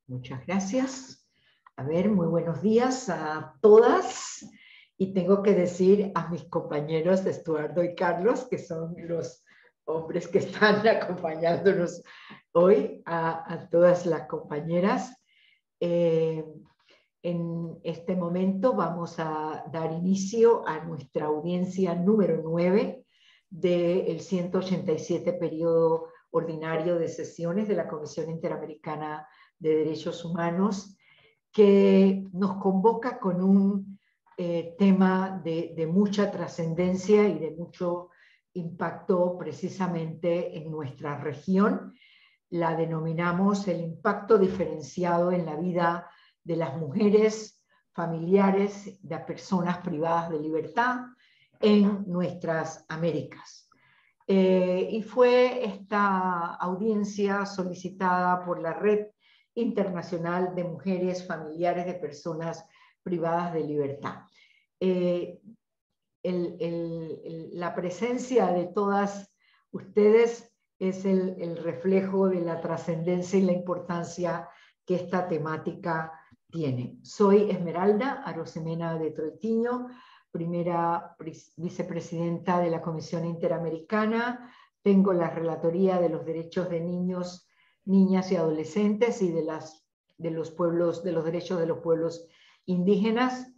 Muchas gracias. A ver, muy buenos días a todas. Y tengo que decir a mis compañeros Estuardo y Carlos, que son los hombres que están acompañándonos hoy, a todas las compañeras. En este momento vamos a dar inicio a nuestra audiencia número 9 del 187 periodo ordinario de sesiones de la Comisión Interamericana de Derechos Humanos, que nos convoca con un tema de mucha trascendencia y de mucho impacto precisamente en nuestra región. La denominamos el impacto diferenciado en la vida de las mujeres, familiares, de personas privadas de libertad en nuestras Américas. Y fue esta audiencia solicitada por la Red Internacional de Mujeres Familiares de Personas Privadas de Libertad. La presencia de todas ustedes es el reflejo de la trascendencia y la importancia que esta temática tiene. Soy Esmeralda Arosemena de Troitiño, primera vicepresidenta de la Comisión Interamericana. Tengo la relatoría de los derechos de niños, niñas y adolescentes y de los derechos de los pueblos indígenas.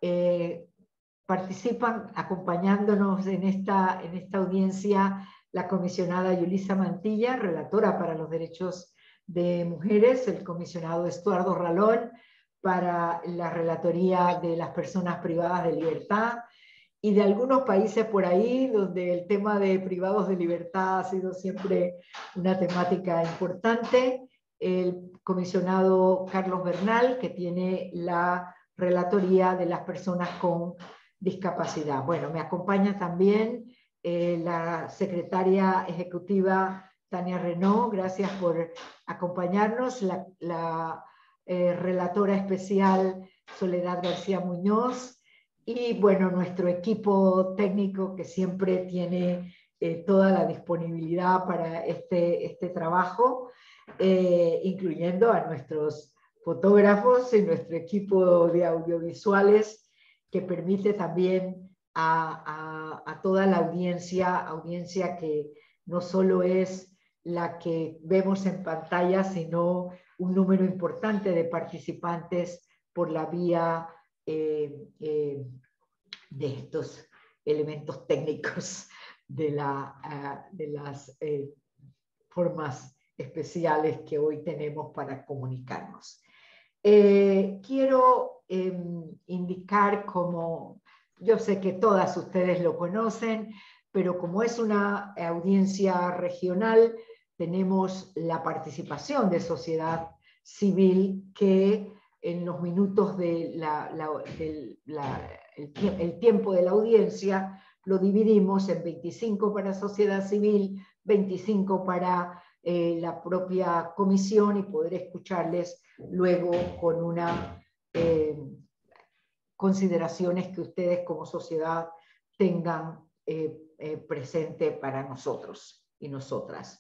Participan acompañándonos en esta audiencia la comisionada Yulisa Mantilla, relatora para los derechos de mujeres, el comisionado Estuardo Ralón para la relatoría de las personas privadas de libertad, y de algunos países por ahí donde el tema de privados de libertad ha sido siempre una temática importante, el comisionado Carlos Bernal, que tiene la relatoría de las personas con discapacidad. Bueno, me acompaña también la secretaria ejecutiva Tania Renaud, gracias por acompañarnos, la relatora especial Soledad García Muñoz, y bueno, nuestro equipo técnico que siempre tiene toda la disponibilidad para este trabajo, incluyendo a nuestros fotógrafos y nuestro equipo de audiovisuales, que permite también a toda la audiencia que no solo es la que vemos en pantalla, sino un número importante de participantes por la vía de estos elementos técnicos de las formas especiales que hoy tenemos para comunicarnos. Quiero indicar, como yo sé que todas ustedes lo conocen, pero como es una audiencia regional, tenemos la participación de sociedad civil que en los minutos del tiempo de la audiencia lo dividimos en 25 para sociedad civil, 25 para la propia comisión, y poder escucharles luego con unas consideraciones que ustedes como sociedad tengan presente para nosotros y nosotras.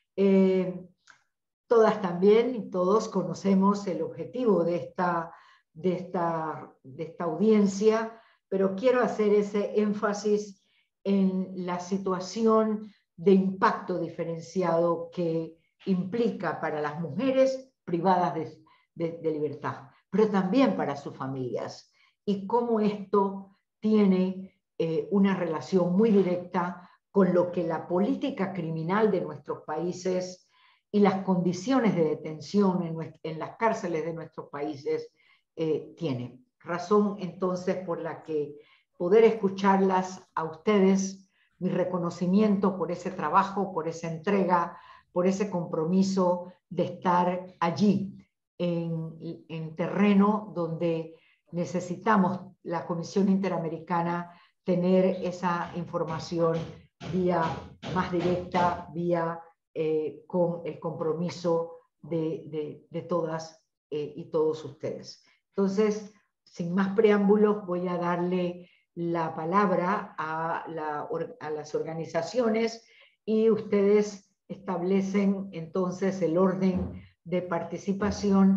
Todas también y todos conocemos el objetivo de esta audiencia, pero quiero hacer ese énfasis en la situación de impacto diferenciado que implica para las mujeres privadas de libertad, pero también para sus familias, y cómo esto tiene una relación muy directa con lo que la política criminal de nuestros países y las condiciones de detención en las cárceles de nuestros países tienen. Razón entonces por la que poder escucharlas a ustedes, mi reconocimiento por ese trabajo, por esa entrega, por ese compromiso de estar allí en terreno donde necesitamos la Comisión Interamericana tener esa información vía más directa, vía con el compromiso de todas y todos ustedes. Entonces, sin más preámbulos, voy a darle la palabra a las organizaciones, y ustedes establecen entonces el orden de participación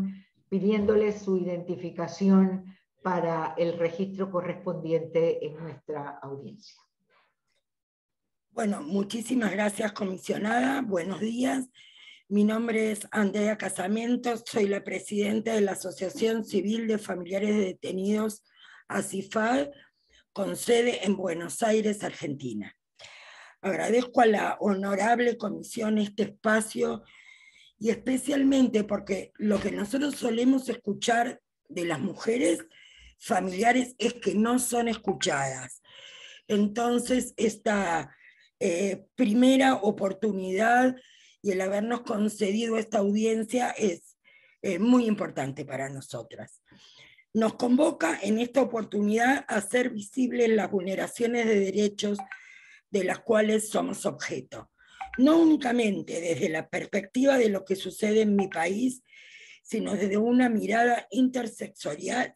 pidiéndoles su identificación para el registro correspondiente en nuestra audiencia. Bueno, muchísimas gracias, comisionada. Buenos días. Mi nombre es Andrea Casamentos, soy la presidenta de la Asociación Civil de Familiares de Detenidos, ACIFAD, con sede en Buenos Aires, Argentina. Agradezco a la honorable comisión este espacio y especialmente porque lo que nosotros solemos escuchar de las mujeres familiares es que no son escuchadas. Entonces, esta primera oportunidad y el habernos concedido esta audiencia es muy importante para nosotras. Nos convoca en esta oportunidad a hacer visibles las vulneraciones de derechos de las cuales somos objeto. No únicamente desde la perspectiva de lo que sucede en mi país, sino desde una mirada interseccional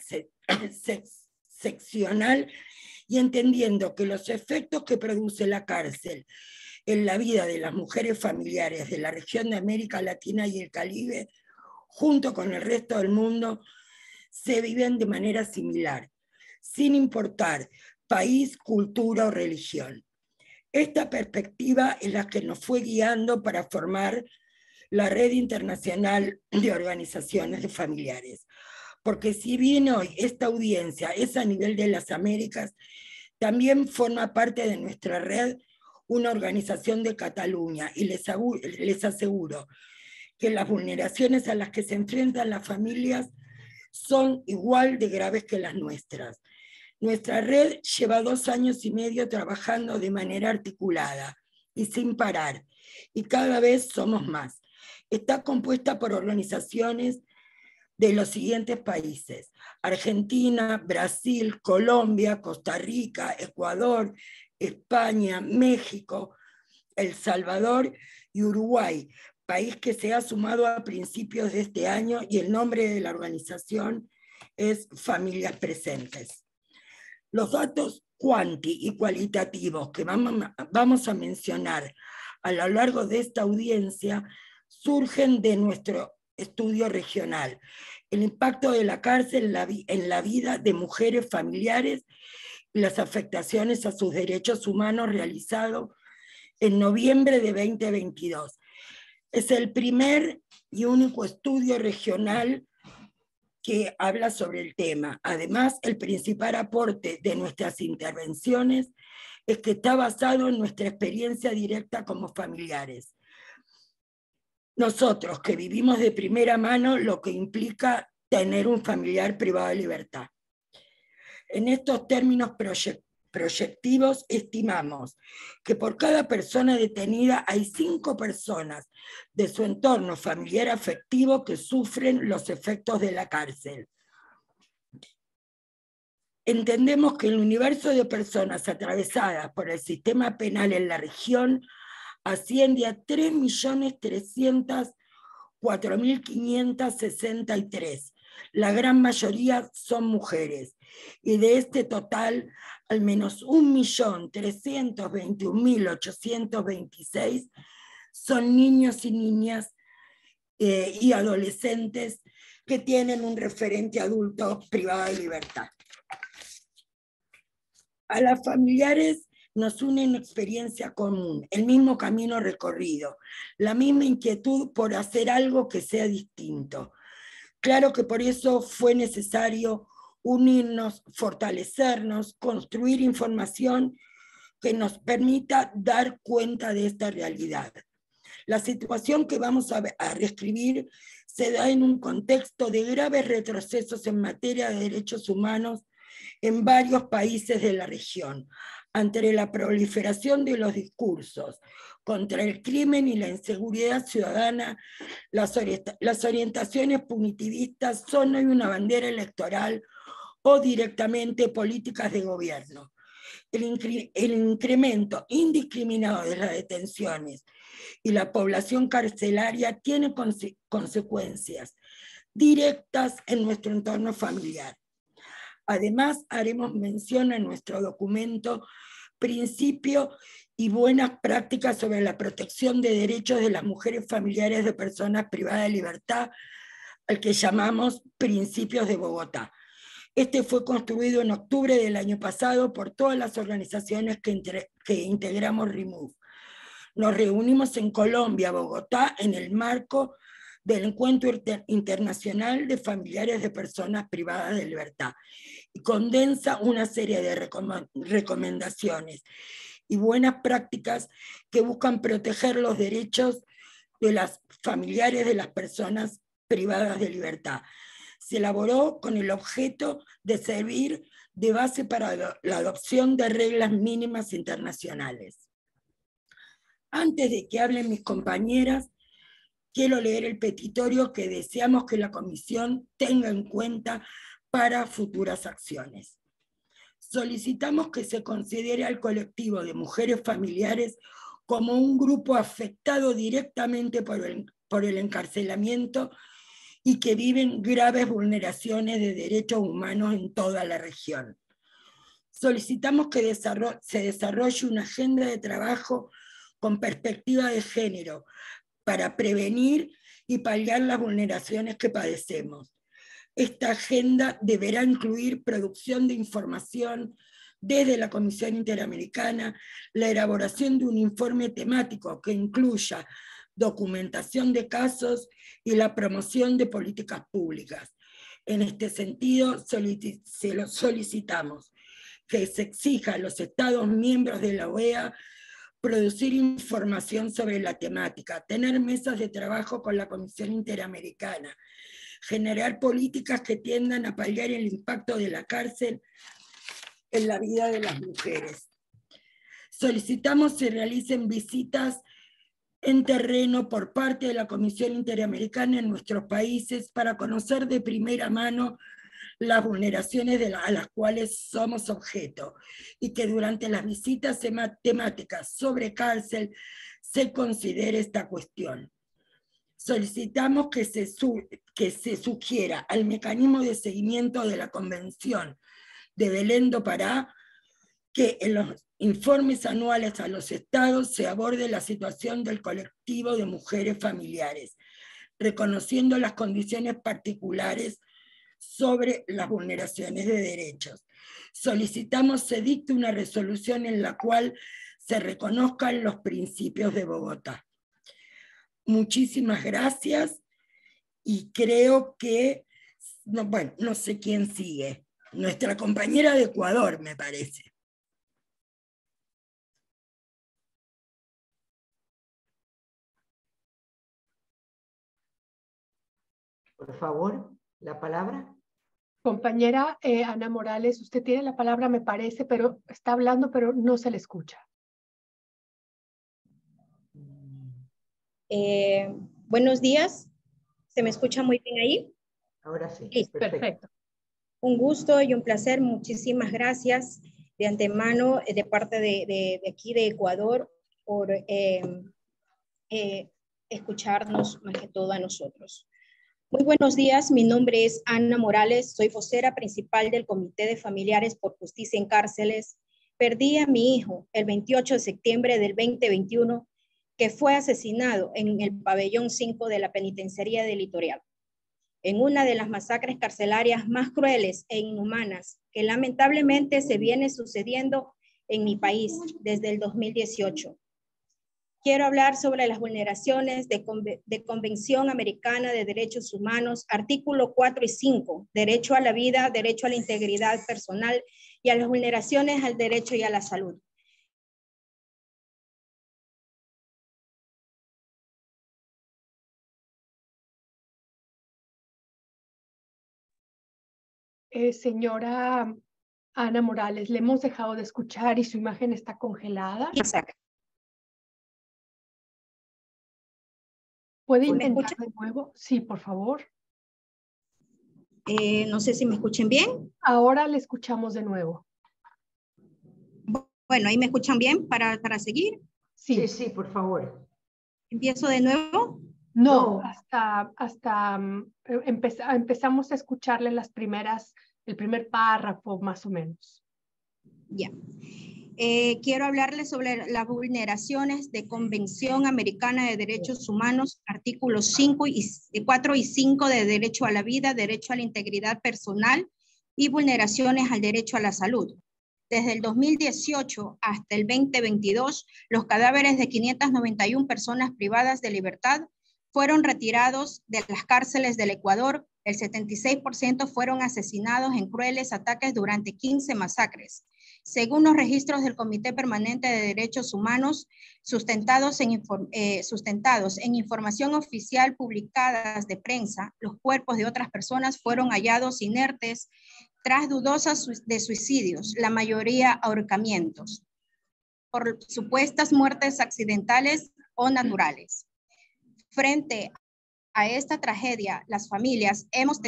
y entendiendo que los efectos que produce la cárcel en la vida de las mujeres familiares de la región de América Latina y el Caribe, junto con el resto del mundo, se viven de manera similar, sin importar país, cultura o religión. Esta perspectiva es la que nos fue guiando para formar la Red Internacional de Organizaciones de Familiares. Porque si bien hoy esta audiencia es a nivel de las Américas, también forma parte de nuestra red una organización de Cataluña, y les aseguro que las vulneraciones a las que se enfrentan las familias son igual de graves que las nuestras. Nuestra red lleva 2 años y medio trabajando de manera articulada y sin parar, y cada vez somos más. Está compuesta por organizaciones de los siguientes países: Argentina, Brasil, Colombia, Costa Rica, Ecuador, España, México, El Salvador y Uruguay, país que se ha sumado a principios de este año, y el nombre de la organización es Familias Presentes. Los datos cuanti y cualitativos que vamos a mencionar a lo largo de esta audiencia surgen de nuestro estudio regional: el impacto de la cárcel en la vida de mujeres familiares y las afectaciones a sus derechos humanos, realizado en noviembre de 2022. Es el primer y único estudio regional que habla sobre el tema. Además, el principal aporte de nuestras intervenciones es que está basado en nuestra experiencia directa como familiares. Nosotros que vivimos de primera mano lo que implica tener un familiar privado de libertad. En estos términos proyectivos, estimamos que por cada persona detenida hay 5 personas de su entorno familiar afectivo que sufren los efectos de la cárcel. Entendemos que el universo de personas atravesadas por el sistema penal en la región asciende a 3.304.563. La gran mayoría son mujeres, y de este total, al menos 1.321.826 son niños y niñas y adolescentes que tienen un referente adulto privado de libertad. A las familiares nos une una experiencia común, el mismo camino recorrido, la misma inquietud por hacer algo que sea distinto. Claro que por eso fue necesario unirnos, fortalecernos, construir información que nos permita dar cuenta de esta realidad. La situación que vamos a reescribir se da en un contexto de graves retrocesos en materia de derechos humanos en varios países de la región, ante la proliferación de los discursos contra el crimen y la inseguridad ciudadana. Las orientaciones punitivistas son hoy una bandera electoral o directamente políticas de gobierno. El incremento indiscriminado de las detenciones y la población carcelaria tiene consecuencias directas en nuestro entorno familiar. Además, haremos mención en nuestro documento Principio y buenas prácticas sobre la protección de derechos de las mujeres familiares de personas privadas de libertad, al que llamamos Principios de Bogotá. Este fue construido en octubre del año pasado por todas las organizaciones que integramos ReMove. Nos reunimos en Colombia, Bogotá, en el marco del Encuentro Internacional de Familiares de Personas Privadas de Libertad, y condensa una serie de recomendaciones y buenas prácticas que buscan proteger los derechos de las familiares de las personas privadas de libertad. Se elaboró con el objeto de servir de base para la adopción de reglas mínimas internacionales. Antes de que hablen mis compañeras, quiero leer el petitorio que deseamos que la Comisión tenga en cuenta para futuras acciones. Solicitamos que se considere al colectivo de mujeres familiares como un grupo afectado directamente por el encarcelamiento y que viven graves vulneraciones de derechos humanos en toda la región. Solicitamos que se desarrolle una agenda de trabajo con perspectiva de género para prevenir y paliar las vulneraciones que padecemos. Esta agenda deberá incluir producción de información desde la Comisión Interamericana, la elaboración de un informe temático que incluya documentación de casos y la promoción de políticas públicas. En este sentido, solicitamos que se exija a los Estados miembros de la OEA producir información sobre la temática, tener mesas de trabajo con la Comisión Interamericana, generar políticas que tiendan a paliar el impacto de la cárcel en la vida de las mujeres. Solicitamos se realicen visitas en terreno por parte de la Comisión Interamericana en nuestros países para conocer de primera mano las vulneraciones a las cuales somos objeto y que durante las visitas temáticas sobre cárcel se considere esta cuestión. Solicitamos que se sugiera al mecanismo de seguimiento de la Convención de Belén do Pará que en los informes anuales a los estados se aborde la situación del colectivo de mujeres familiares, reconociendo las condiciones particulares sobre las vulneraciones de derechos. Solicitamos se dicte una resolución en la cual se reconozcan los principios de Bogotá. Muchísimas gracias y creo que, no sé quién sigue. Nuestra compañera de Ecuador, me parece. Por favor, la palabra. Compañera Ana Morales, usted tiene la palabra, me parece, pero está hablando, pero no se le escucha. Buenos días. ¿Se me escucha muy bien ahí? Ahora sí. Listo, perfecto. Un gusto y un placer. Muchísimas gracias de antemano de parte de aquí de Ecuador por escucharnos más que todo a nosotros. Muy buenos días, mi nombre es Ana Morales, soy vocera principal del Comité de Familiares por Justicia en Cárceles. Perdí a mi hijo el 28 de septiembre del 2021, que fue asesinado en el pabellón 5 de la Penitenciaría del Litoral, en una de las masacres carcelarias más crueles e inhumanas que lamentablemente se viene sucediendo en mi país desde el 2018. Quiero hablar sobre las vulneraciones de Convención Americana de Derechos Humanos, artículo 4 y 5, derecho a la vida, derecho a la integridad personal y a las vulneraciones al derecho y a la salud. Señora Ana Morales, le hemos dejado de escuchar y su imagen está congelada. ¿Puede intentar de nuevo? Sí, por favor. No sé si me escuchen bien. Ahora le escuchamos de nuevo. Bueno, ¿ahí me escuchan bien para seguir? Sí, sí, por favor. ¿Empiezo de nuevo? No, empezamos a escucharle el primer párrafo más o menos. Ya. Quiero hablarles sobre las vulneraciones de Convención Americana de Derechos Humanos, artículos 4 y 5 de derecho a la vida, derecho a la integridad personal y vulneraciones al derecho a la salud. Desde el 2018 hasta el 2022, los cadáveres de 591 personas privadas de libertad fueron retirados de las cárceles del Ecuador. El 76% fueron asesinados en crueles ataques durante 15 masacres. Según los registros del Comité Permanente de Derechos Humanos, sustentados en información oficial publicadas de prensa, los cuerpos de otras personas fueron hallados inertes tras dudosas de suicidios, la mayoría ahorcamientos, por supuestas muertes accidentales o naturales. Frente a esta tragedia, las familias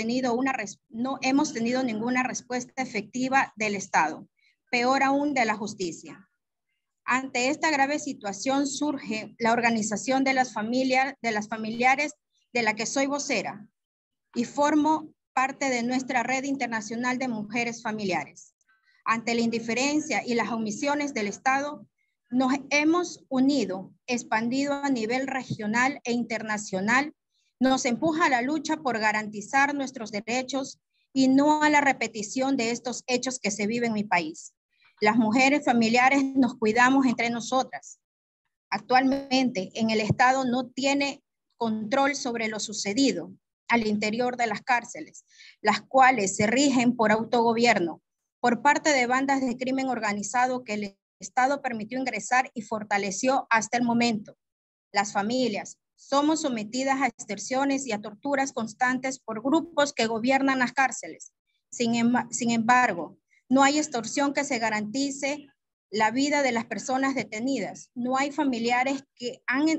no hemos tenido ninguna respuesta efectiva del Estado, peor aún de la justicia. Ante esta grave situación surge la organización de las familiares de la que soy vocera y formo parte de nuestra red internacional de mujeres familiares. Ante la indiferencia y las omisiones del Estado, nos hemos unido, expandido a nivel regional e internacional, nos empuja a la lucha por garantizar nuestros derechos y no a la repetición de estos hechos que se viven en mi país. Las mujeres familiares nos cuidamos entre nosotras. Actualmente, en el Estado no tiene control sobre lo sucedido al interior de las cárceles, las cuales se rigen por autogobierno, por parte de bandas de crimen organizado que el Estado permitió ingresar y fortaleció hasta el momento. Las familias somos sometidas a extorsiones y a torturas constantes por grupos que gobiernan las cárceles. Sin embargo, no hay extorsión que se garantice la vida de las personas detenidas. No hay familiares que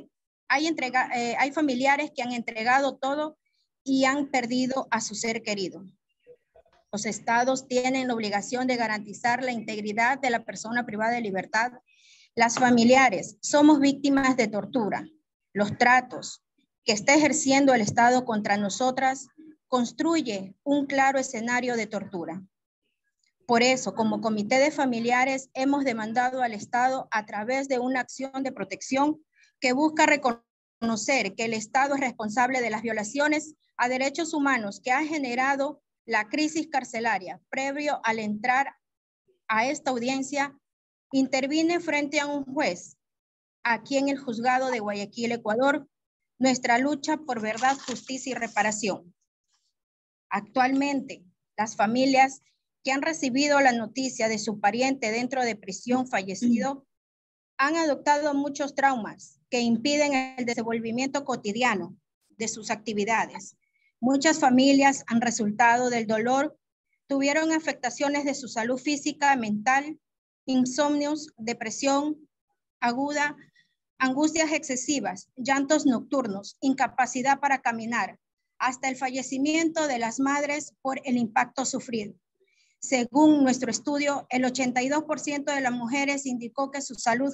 hay familiares que han entregado todo y han perdido a su ser querido. Los estados tienen la obligación de garantizar la integridad de la persona privada de libertad. Las familiares somos víctimas de tortura. Los tratos que está ejerciendo el Estado contra nosotras construye un claro escenario de tortura. Por eso, como Comité de Familiares, hemos demandado al Estado a través de una acción de protección que busca reconocer que el Estado es responsable de las violaciones a derechos humanos que ha generado la crisis carcelaria. Previo al entrar a esta audiencia, intervine frente a un juez aquí en el juzgado de Guayaquil, Ecuador, nuestra lucha por verdad, justicia y reparación. Actualmente, las familias que han recibido la noticia de su pariente dentro de prisión fallecido han adoptado muchos traumas que impiden el desenvolvimiento cotidiano de sus actividades. Muchas familias han resultado del dolor, tuvieron afectaciones de su salud física, mental, insomnios, depresión aguda, angustias excesivas, llantos nocturnos, incapacidad para caminar, hasta el fallecimiento de las madres por el impacto sufrido. Según nuestro estudio, el 82% de las mujeres indicó que su salud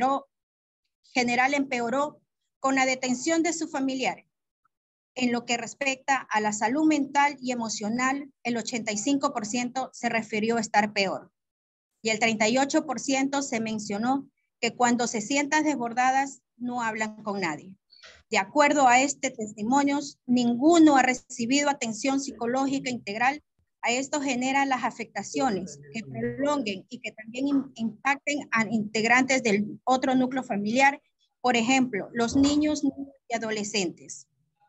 general empeoró con la detención de su familiar. En lo que respecta a la salud mental y emocional, el 85% se refirió a estar peor. Y el 38% se mencionó que cuando se sientan desbordadas no hablan con nadie. De acuerdo a este testimonio, ninguno ha recibido atención psicológica integral. A esto genera las afectaciones que prolonguen y que también impacten a integrantes del otro núcleo familiar, por ejemplo, los niños y adolescentes.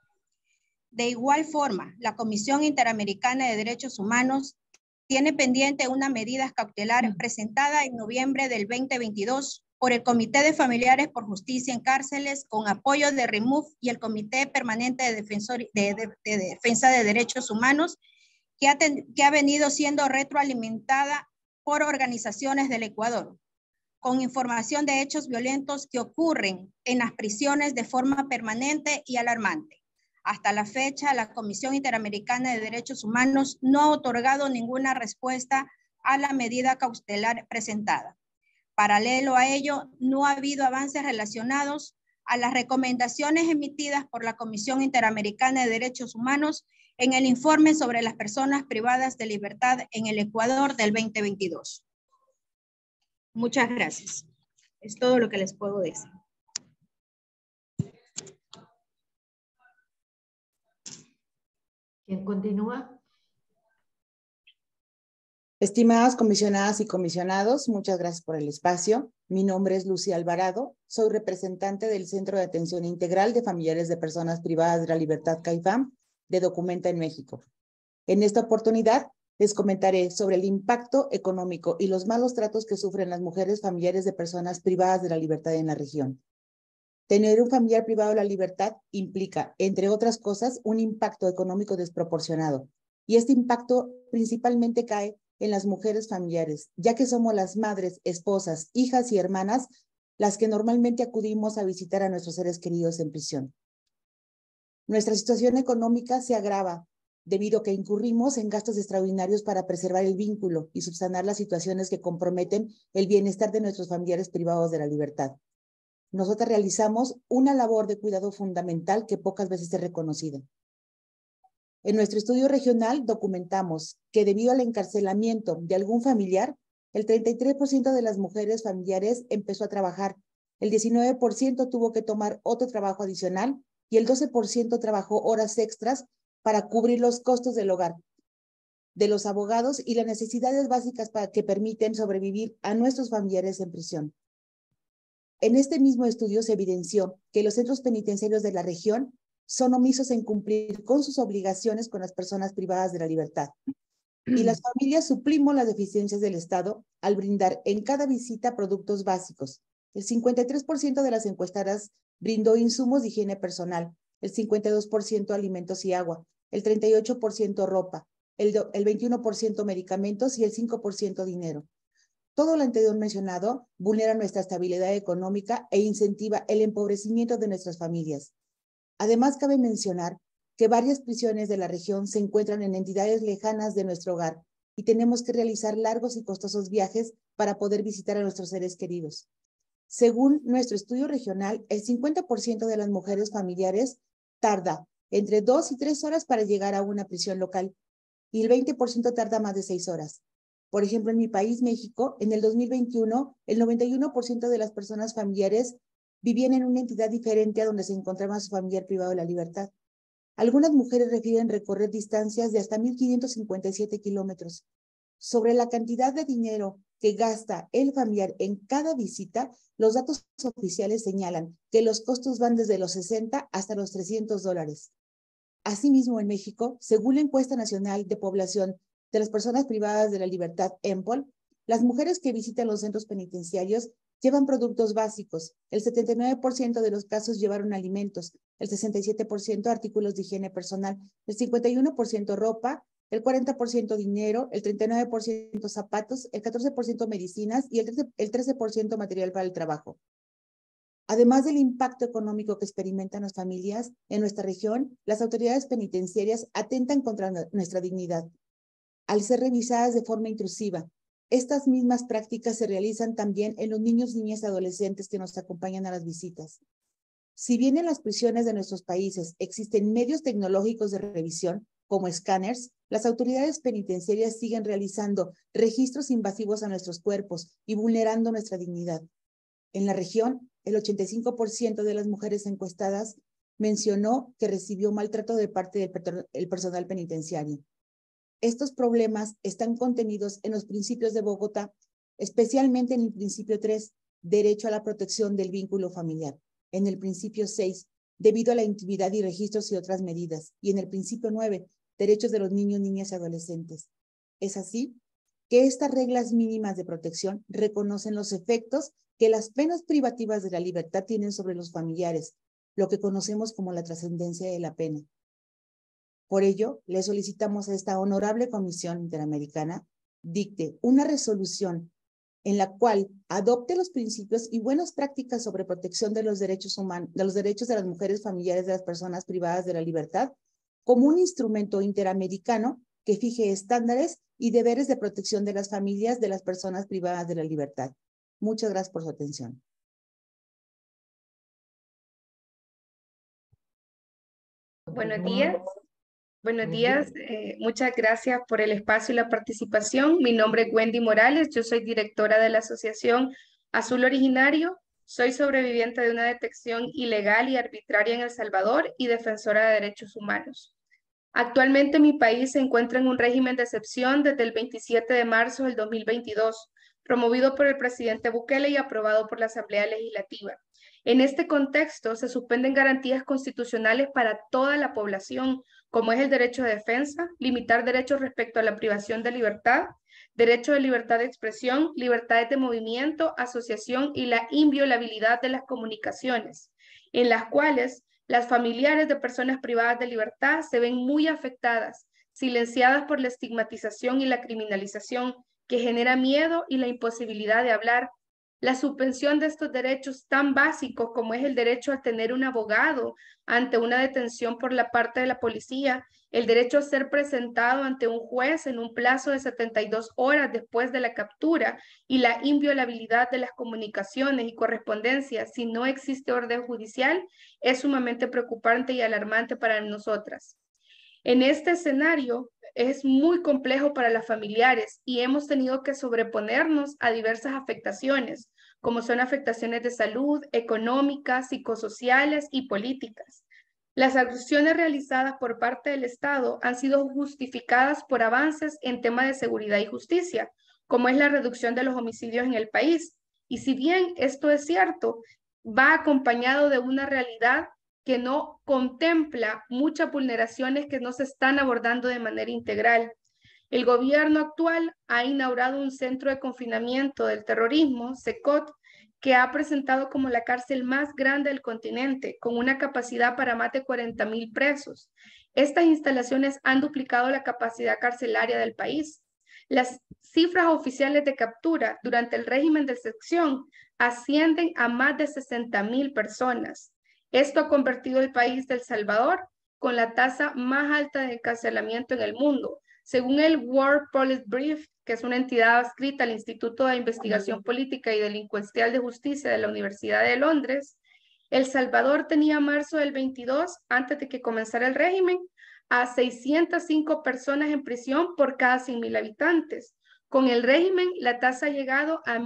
De igual forma, la Comisión Interamericana de Derechos Humanos tiene pendiente una medida cautelar presentada en noviembre del 2022 por el Comité de Familiares por Justicia en Cárceles con apoyo de REMUF y el Comité Permanente de Defensa de Derechos Humanos, que ha venido siendo retroalimentada por organizaciones del Ecuador, con información de hechos violentos que ocurren en las prisiones de forma permanente y alarmante. Hasta la fecha, la Comisión Interamericana de Derechos Humanos no ha otorgado ninguna respuesta a la medida cautelar presentada. Paralelo a ello, no ha habido avances relacionados a las recomendaciones emitidas por la Comisión Interamericana de Derechos Humanos en el informe sobre las personas privadas de libertad en el Ecuador del 2022. Muchas gracias. Es todo lo que les puedo decir. ¿Quién continúa? Estimadas comisionadas y comisionados, muchas gracias por el espacio. Mi nombre es Lucía Alvarado, soy representante del Centro de Atención Integral de Familiares de Personas Privadas de la Libertad CAIFAM de Documenta en México. En esta oportunidad les comentaré sobre el impacto económico y los malos tratos que sufren las mujeres familiares de personas privadas de la libertad en la región. Tener un familiar privado de la libertad implica, entre otras cosas, un impacto económico desproporcionado. Y este impacto principalmente cae en las mujeres familiares, ya que somos las madres, esposas, hijas y hermanas las que normalmente acudimos a visitar a nuestros seres queridos en prisión. Nuestra situación económica se agrava debido a que incurrimos en gastos extraordinarios para preservar el vínculo y subsanar las situaciones que comprometen el bienestar de nuestros familiares privados de la libertad. Nosotras realizamos una labor de cuidado fundamental que pocas veces es reconocida. En nuestro estudio regional documentamos que debido al encarcelamiento de algún familiar, el 33% de las mujeres familiares empezó a trabajar, el 19% tuvo que tomar otro trabajo adicional y el 12% trabajó horas extras para cubrir los costos del hogar, de los abogados y las necesidades básicas que permiten sobrevivir a nuestros familiares en prisión. En este mismo estudio se evidenció que los centros penitenciarios de la región son omisos en cumplir con sus obligaciones con las personas privadas de la libertad. Y las familias suplimos las deficiencias del Estado al brindar en cada visita productos básicos. El 53% de las encuestadas brindó insumos de higiene personal, el 52% alimentos y agua, el 38% ropa, el 21% medicamentos y el 5% dinero. Todo lo anterior mencionado vulnera nuestra estabilidad económica e incentiva el empobrecimiento de nuestras familias. Además, cabe mencionar que varias prisiones de la región se encuentran en entidades lejanas de nuestro hogar y tenemos que realizar largos y costosos viajes para poder visitar a nuestros seres queridos. Según nuestro estudio regional, el 50% de las mujeres familiares tarda entre 2 y 3 horas para llegar a una prisión local y el 20% tarda más de 6 horas. Por ejemplo, en mi país, México, en el 2021, el 91% de las personas familiares vivían en una entidad diferente a donde se encontraba su familiar privado de la libertad. Algunas mujeres refieren recorrer distancias de hasta 1,557 kilómetros. Sobre la cantidad de dinero que gasta el familiar en cada visita, los datos oficiales señalan que los costos van desde los 60 hasta los $300. Asimismo, en México, según la encuesta nacional de población de las personas privadas de la libertad, EMPOL, las mujeres que visitan los centros penitenciarios llevan productos básicos. El 79% de los casos llevaron alimentos, el 67% artículos de higiene personal, el 51% ropa, el 40% dinero, el 39% zapatos, el 14% medicinas y el 13% material para el trabajo. Además del impacto económico que experimentan las familias en nuestra región, las autoridades penitenciarias atentan contra nuestra dignidad al ser revisadas de forma intrusiva. Estas mismas prácticas se realizan también en los niños, niñas y adolescentes que nos acompañan a las visitas. Si bien en las prisiones de nuestros países existen medios tecnológicos de revisión, como escáneres, las autoridades penitenciarias siguen realizando registros invasivos a nuestros cuerpos y vulnerando nuestra dignidad. En la región, el 85% de las mujeres encuestadas mencionó que recibió maltrato de parte del personal penitenciario. Estos problemas están contenidos en los principios de Bogotá, especialmente en el principio 3, derecho a la protección del vínculo familiar, en el principio 6, debido a la intimidad y registros y otras medidas, y en el principio 9, derechos de los niños, niñas y adolescentes. Es así que estas reglas mínimas de protección reconocen los efectos que las penas privativas de la libertad tienen sobre los familiares, lo que conocemos como la trascendencia de la pena. Por ello, le solicitamos a esta honorable Comisión Interamericana dicte una resolución en la cual adopte los principios y buenas prácticas sobre protección de los derechos humanos, de los derechos de las mujeres familiares de las personas privadas de la libertad, como un instrumento interamericano que fije estándares y deberes de protección de las familias de las personas privadas de la libertad. Muchas gracias por su atención. Buenos días. Buenos días, muchas gracias por el espacio y la participación. Mi nombre es Wendy Morales, yo soy directora de la Asociación Azul Originario, soy sobreviviente de una detección ilegal y arbitraria en El Salvador y defensora de derechos humanos. Actualmente mi país se encuentra en un régimen de excepción desde el 27 de marzo del 2022, promovido por el presidente Bukele y aprobado por la Asamblea Legislativa. En este contexto se suspenden garantías constitucionales para toda la población, como es el derecho de defensa, limitar derechos respecto a la privación de libertad, derecho de libertad de expresión, libertades de movimiento, asociación y la inviolabilidad de las comunicaciones, en las cuales las familiares de personas privadas de libertad se ven muy afectadas, silenciadas por la estigmatización y la criminalización que genera miedo y la imposibilidad de hablar. La suspensión de estos derechos tan básicos como es el derecho a tener un abogado ante una detención por la parte de la policía, el derecho a ser presentado ante un juez en un plazo de 72 horas después de la captura y la inviolabilidad de las comunicaciones y correspondencias si no existe orden judicial es sumamente preocupante y alarmante para nosotras. En este escenario es muy complejo para las familiares y hemos tenido que sobreponernos a diversas afectaciones, como son afectaciones de salud, económicas, psicosociales y políticas. Las acciones realizadas por parte del Estado han sido justificadas por avances en temas de seguridad y justicia, como es la reducción de los homicidios en el país. Y si bien esto es cierto, va acompañado de una realidad que no contempla muchas vulneraciones que no se están abordando de manera integral. El gobierno actual ha inaugurado un centro de confinamiento del terrorismo, CECOT, que ha presentado como la cárcel más grande del continente, con una capacidad para más de 40,000 presos. Estas instalaciones han duplicado la capacidad carcelaria del país. Las cifras oficiales de captura durante el régimen de excepción ascienden a más de 60,000 personas. Esto ha convertido el país de El Salvador con la tasa más alta de encarcelamiento en el mundo. Según el World Police Brief, que es una entidad adscrita al Instituto de Investigación Política y Delincuencial de Justicia de la Universidad de Londres, El Salvador tenía marzo del 22, antes de que comenzara el régimen, a 605 personas en prisión por cada 100,000 habitantes. Con el régimen, la tasa ha llegado a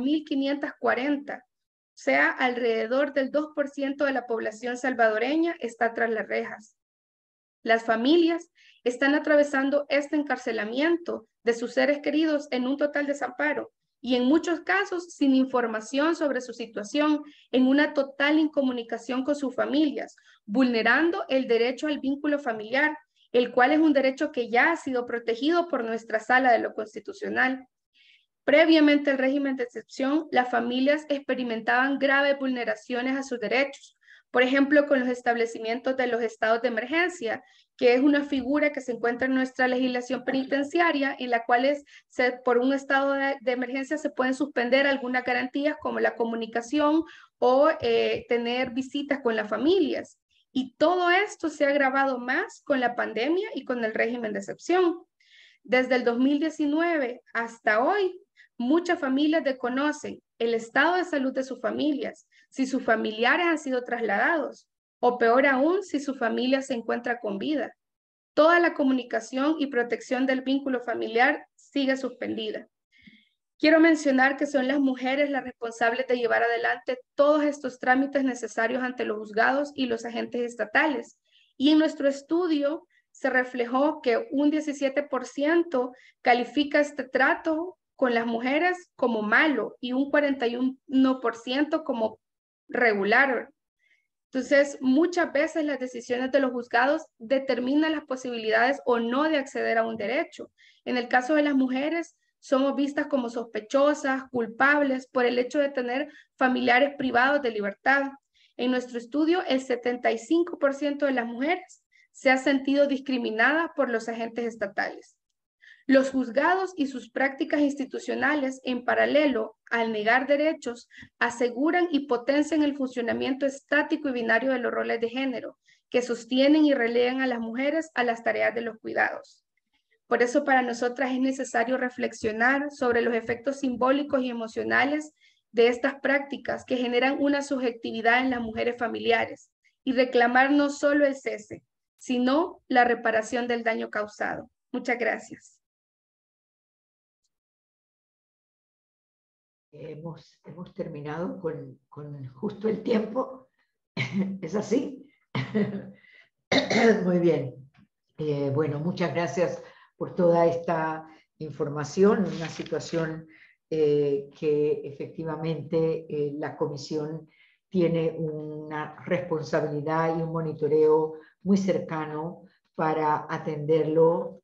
1,540. O sea, alrededor del 2% de la población salvadoreña está tras las rejas. Las familias están atravesando este encarcelamiento de sus seres queridos en un total desamparo y en muchos casos sin información sobre su situación, en una total incomunicación con sus familias, vulnerando el derecho al vínculo familiar, el cual es un derecho que ya ha sido protegido por nuestra Sala de lo Constitucional. Previamente al régimen de excepción, las familias experimentaban graves vulneraciones a sus derechos, por ejemplo, con los establecimientos de los estados de emergencia, que es una figura que se encuentra en nuestra legislación penitenciaria, en la cual por un estado de emergencia se pueden suspender algunas garantías como la comunicación o tener visitas con las familias. Y todo esto se ha agravado más con la pandemia y con el régimen de excepción. Desde el 2019 hasta hoy, muchas familias desconocen el estado de salud de sus familias, si sus familiares han sido trasladados, o peor aún, si su familia se encuentra con vida. Toda la comunicación y protección del vínculo familiar sigue suspendida. Quiero mencionar que son las mujeres las responsables de llevar adelante todos estos trámites necesarios ante los juzgados y los agentes estatales. Y en nuestro estudio se reflejó que un 17% califica este trato con las mujeres como malo y un 41% como regular. Entonces, muchas veces las decisiones de los juzgados determinan las posibilidades o no de acceder a un derecho. En el caso de las mujeres, somos vistas como sospechosas, culpables por el hecho de tener familiares privados de libertad. En nuestro estudio, el 75% de las mujeres se ha sentido discriminada por los agentes estatales. Los juzgados y sus prácticas institucionales, en paralelo al negar derechos, aseguran y potencian el funcionamiento estático y binario de los roles de género, que sostienen y relegan a las mujeres a las tareas de los cuidados. Por eso para nosotras es necesario reflexionar sobre los efectos simbólicos y emocionales de estas prácticas que generan una subjetividad en las mujeres familiares y reclamar no solo el cese, sino la reparación del daño causado. Muchas gracias. Hemos terminado con justo el tiempo. ¿Es así? Muy bien. Bueno, muchas gracias por toda esta información, una situación que efectivamente la Comisión tiene una responsabilidad y un monitoreo muy cercano para atenderlo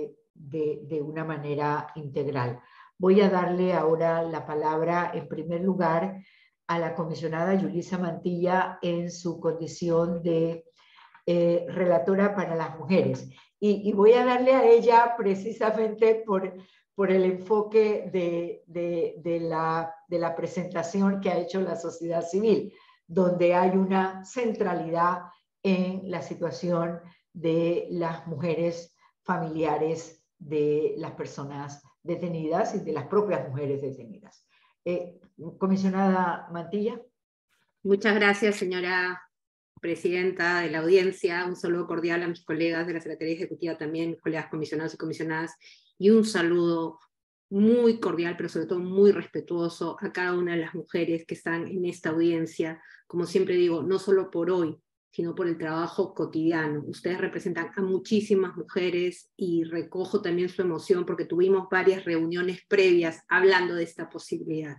de una manera integral. Voy a darle ahora la palabra, en primer lugar, a la comisionada Yulisa Mantilla en su condición de relatora para las mujeres. Y voy a darle a ella precisamente por el enfoque de la presentación que ha hecho la sociedad civil, donde hay una centralidad en la situación de las mujeres familiares de las personas detenidas y de las propias mujeres detenidas. Comisionada Mantilla. Muchas gracias, señora presidenta de la audiencia. Un saludo cordial a mis colegas de la Secretaría Ejecutiva también, colegas comisionados y comisionadas, y un saludo muy cordial, pero sobre todo muy respetuoso a cada una de las mujeres que están en esta audiencia. Como siempre digo, no solo por hoy, sino por el trabajo cotidiano. Ustedes representan a muchísimas mujeres y recojo también su emoción porque tuvimos varias reuniones previas hablando de esta posibilidad.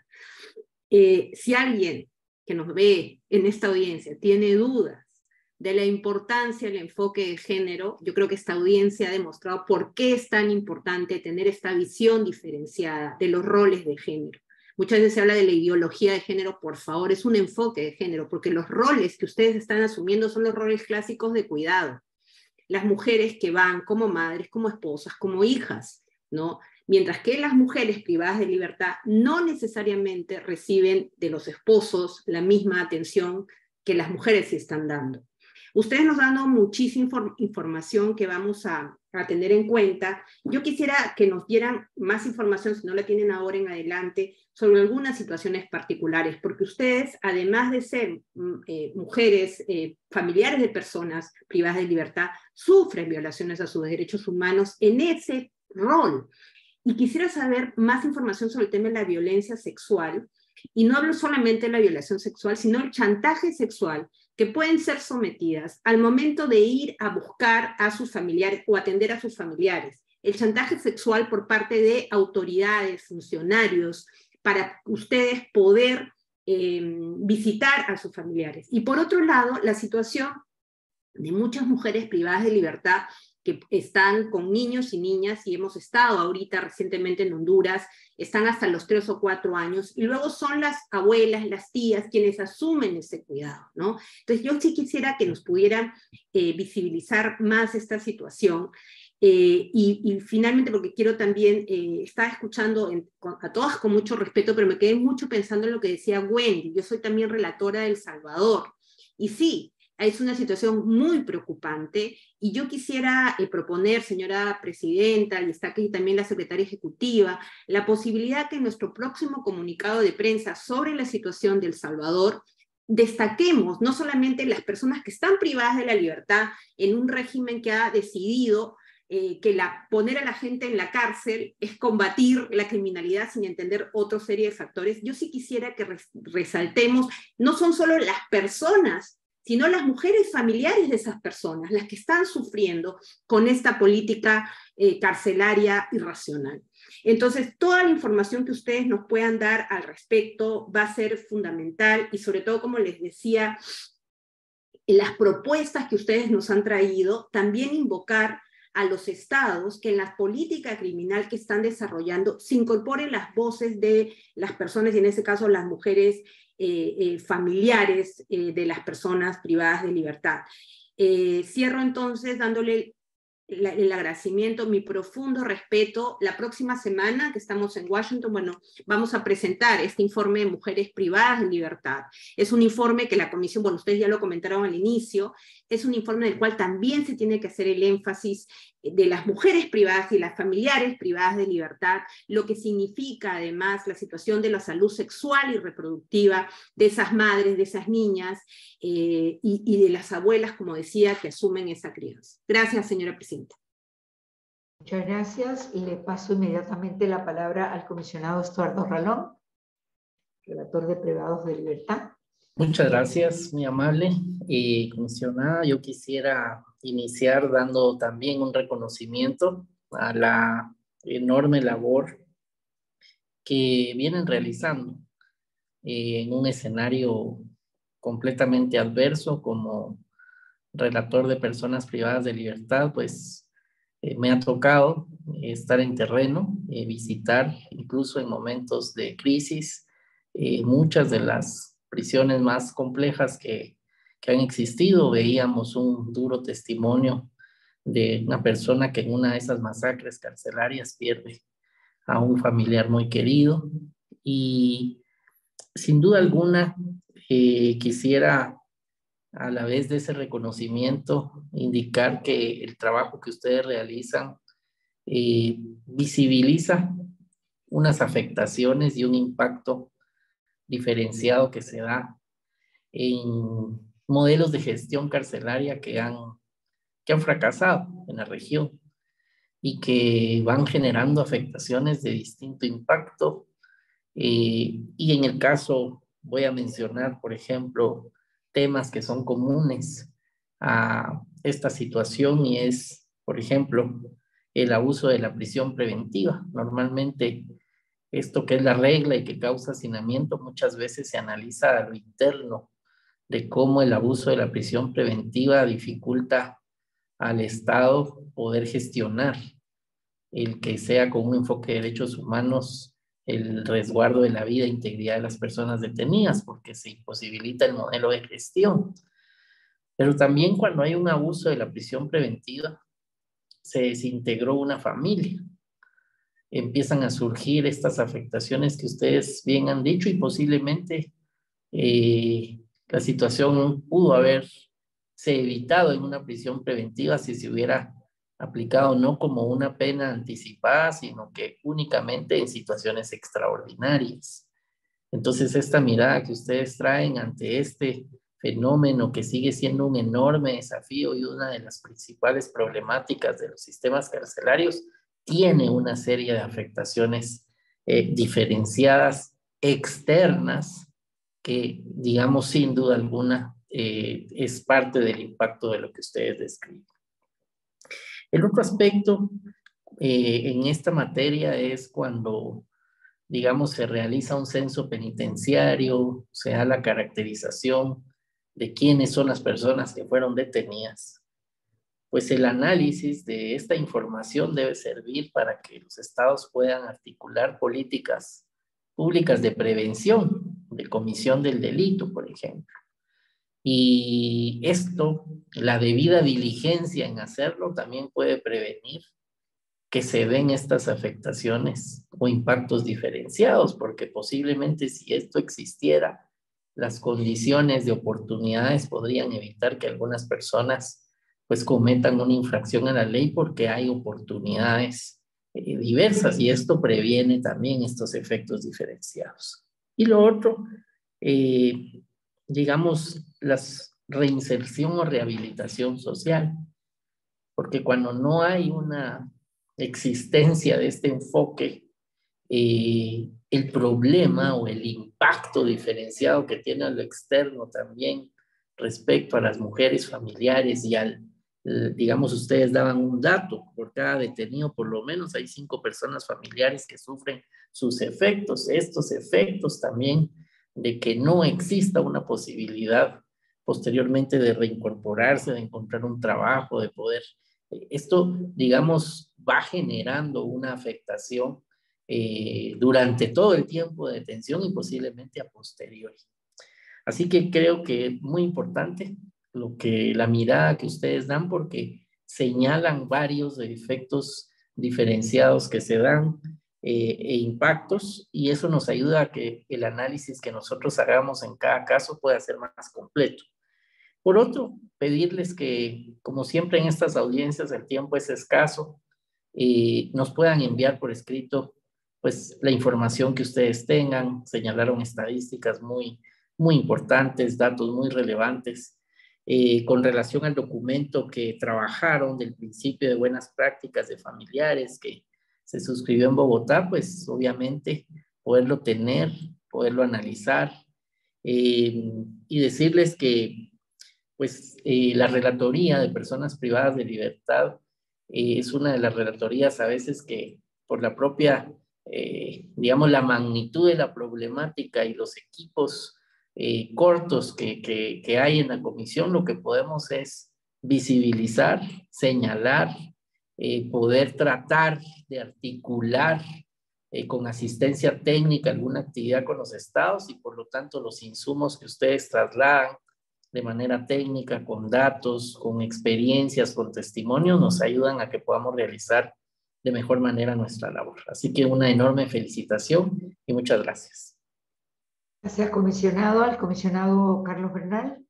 Si alguien que nos ve en esta audiencia tiene dudas de la importancia del enfoque de género, yo creo que esta audiencia ha demostrado por qué es tan importante tener esta visión diferenciada de los roles de género. Muchas veces se habla de la ideología de género, por favor, es un enfoque de género, porque los roles que ustedes están asumiendo son los roles clásicos de cuidado. Las mujeres que van como madres, como esposas, como hijas, ¿no? Mientras que las mujeres privadas de libertad no necesariamente reciben de los esposos la misma atención que las mujeres sí están dando. Ustedes nos han dado muchísima información que vamos a tener en cuenta. Yo quisiera que nos dieran más información, si no la tienen ahora en adelante, sobre algunas situaciones particulares, porque ustedes, además de ser mujeres familiares de personas privadas de libertad, sufren violaciones a sus derechos humanos en ese rol. Y quisiera saber más información sobre el tema de la violencia sexual, y no hablo solamente de la violación sexual, sino el chantaje sexual, que pueden ser sometidas al momento de ir a buscar a sus familiares o atender a sus familiares. El chantaje sexual por parte de autoridades, funcionarios, para ustedes poder visitar a sus familiares. Y por otro lado, la situación de muchas mujeres privadas de libertad que están con niños y niñas, y hemos estado ahorita recientemente en Honduras, están hasta los 3 o 4 años, y luego son las abuelas, las tías, quienes asumen ese cuidado, ¿no? Entonces yo sí quisiera que nos pudieran visibilizar más esta situación, y finalmente, porque quiero también, estaba escuchando a todas con mucho respeto, pero me quedé mucho pensando en lo que decía Wendy. Yo soy también relatora de El Salvador, y sí, es una situación muy preocupante, y yo quisiera proponer, señora presidenta, y está aquí también la secretaria ejecutiva, la posibilidad que en nuestro próximo comunicado de prensa sobre la situación de El Salvador destaquemos no solamente las personas que están privadas de la libertad en un régimen que ha decidido que poner a la gente en la cárcel es combatir la criminalidad sin entender otra serie de factores. Yo sí quisiera que resaltemos, no son solo las personas, sino las mujeres familiares de esas personas, las que están sufriendo con esta política carcelaria irracional. Entonces, toda la información que ustedes nos puedan dar al respecto va a ser fundamental, y sobre todo, como les decía, las propuestas que ustedes nos han traído, también invocar a los estados que en la política criminal que están desarrollando se incorporen las voces de las personas, y en ese caso las mujeres familiares de las personas privadas de libertad. Cierro entonces dándole el agradecimiento, mi profundo respeto. La próxima semana que estamos en Washington, bueno, vamos a presentar este informe de mujeres privadas de libertad. Es un informe que la Comisión, bueno, ustedes ya lo comentaron al inicio, es un informe en el cual también se tiene que hacer el énfasis de las mujeres privadas y las familiares privadas de libertad, lo que significa además la situación de la salud sexual y reproductiva de esas madres, de esas niñas y de las abuelas, como decía, que asumen esa crianza. Gracias, señora presidenta. Muchas gracias. Le paso inmediatamente la palabra al comisionado Estuardo Ralón, relator de privados de libertad. Muchas gracias, muy amable. Comisionada, yo quisiera iniciar dando también un reconocimiento a la enorme labor que vienen realizando en un escenario completamente adverso. Como relator de personas privadas de libertad, pues me ha tocado estar en terreno, visitar incluso en momentos de crisis muchas de las prisiones más complejas que han existido. Veíamos un duro testimonio de una persona que en una de esas masacres carcelarias pierde a un familiar muy querido, y sin duda alguna quisiera, a la vez de ese reconocimiento, indicar que el trabajo que ustedes realizan visibiliza unas afectaciones y un impacto diferenciado que se da en modelos de gestión carcelaria que han fracasado en la región y que van generando afectaciones de distinto impacto. Y en el caso, voy a mencionar, por ejemplo, temas que son comunes a esta situación, y es, por ejemplo, el abuso de la prisión preventiva. Normalmente, esto que es la regla y que causa hacinamiento, muchas veces se analiza a lo interno de cómo el abuso de la prisión preventiva dificulta al Estado poder gestionar el que sea con un enfoque de derechos humanos el resguardo de la vida e integridad de las personas detenidas, porque se imposibilita el modelo de gestión. Pero también cuando hay un abuso de la prisión preventiva, se desintegró una familia. Empiezan a surgir estas afectaciones que ustedes bien han dicho, y posiblemente la situación pudo haberse evitado en una prisión preventiva si se hubiera aplicado no como una pena anticipada, sino que únicamente en situaciones extraordinarias. Entonces, esta mirada que ustedes traen ante este fenómeno, que sigue siendo un enorme desafío y una de las principales problemáticas de los sistemas carcelarios, tiene una serie de afectaciones diferenciadas, externas, que, digamos, sin duda alguna, es parte del impacto de lo que ustedes describen. El otro aspecto en esta materia es cuando, digamos, se realiza un censo penitenciario, se da la caracterización de quiénes son las personas que fueron detenidas. Pues el análisis de esta información debe servir para que los estados puedan articular políticas públicas de prevención, de comisión del delito, por ejemplo. Y esto, la debida diligencia en hacerlo, también puede prevenir que se den estas afectaciones o impactos diferenciados, porque posiblemente si esto existiera, las condiciones de oportunidades podrían evitar que algunas personas pues cometan una infracción a la ley, porque hay oportunidades diversas, y esto previene también estos efectos diferenciados. Y lo otro, digamos, la reinserción o rehabilitación social, porque cuando no hay una existencia de este enfoque, el problema o el impacto diferenciado que tiene a lo externo también respecto a las mujeres familiares y al, digamos, ustedes daban un dato, por cada detenido por lo menos hay 5 personas familiares que sufren sus efectos. Estos efectos también de que no exista una posibilidad posteriormente de reincorporarse, de encontrar un trabajo, de poder, esto, digamos, va generando una afectación durante todo el tiempo de detención y posiblemente a posteriori. Así que creo que es muy importante la mirada que ustedes dan, porque señalan varios efectos diferenciados que se dan e impactos, y eso nos ayuda a que el análisis que nosotros hagamos en cada caso pueda ser más completo. Por otro, pedirles que, como siempre en estas audiencias el tiempo es escaso, nos puedan enviar por escrito pues la información que ustedes tengan. Señalaron estadísticas muy importantes, datos muy relevantes con relación al documento que trabajaron del principio de buenas prácticas de familiares que se suscribió en Bogotá, pues obviamente poderlo tener, poderlo analizar y decirles que pues la relatoría de personas privadas de libertad es una de las relatorías a veces que por la propia, digamos, la magnitud de la problemática y los equipos cortos que hay en la comisión, lo que podemos es visibilizar, señalar, poder tratar de articular con asistencia técnica alguna actividad con los estados y por lo tanto los insumos que ustedes trasladan de manera técnica, con datos, con experiencias, con testimonios, nos ayudan a que podamos realizar de mejor manera nuestra labor. Así que una enorme felicitación y muchas gracias. Gracias, comisionado. Al comisionado Carlos Bernal.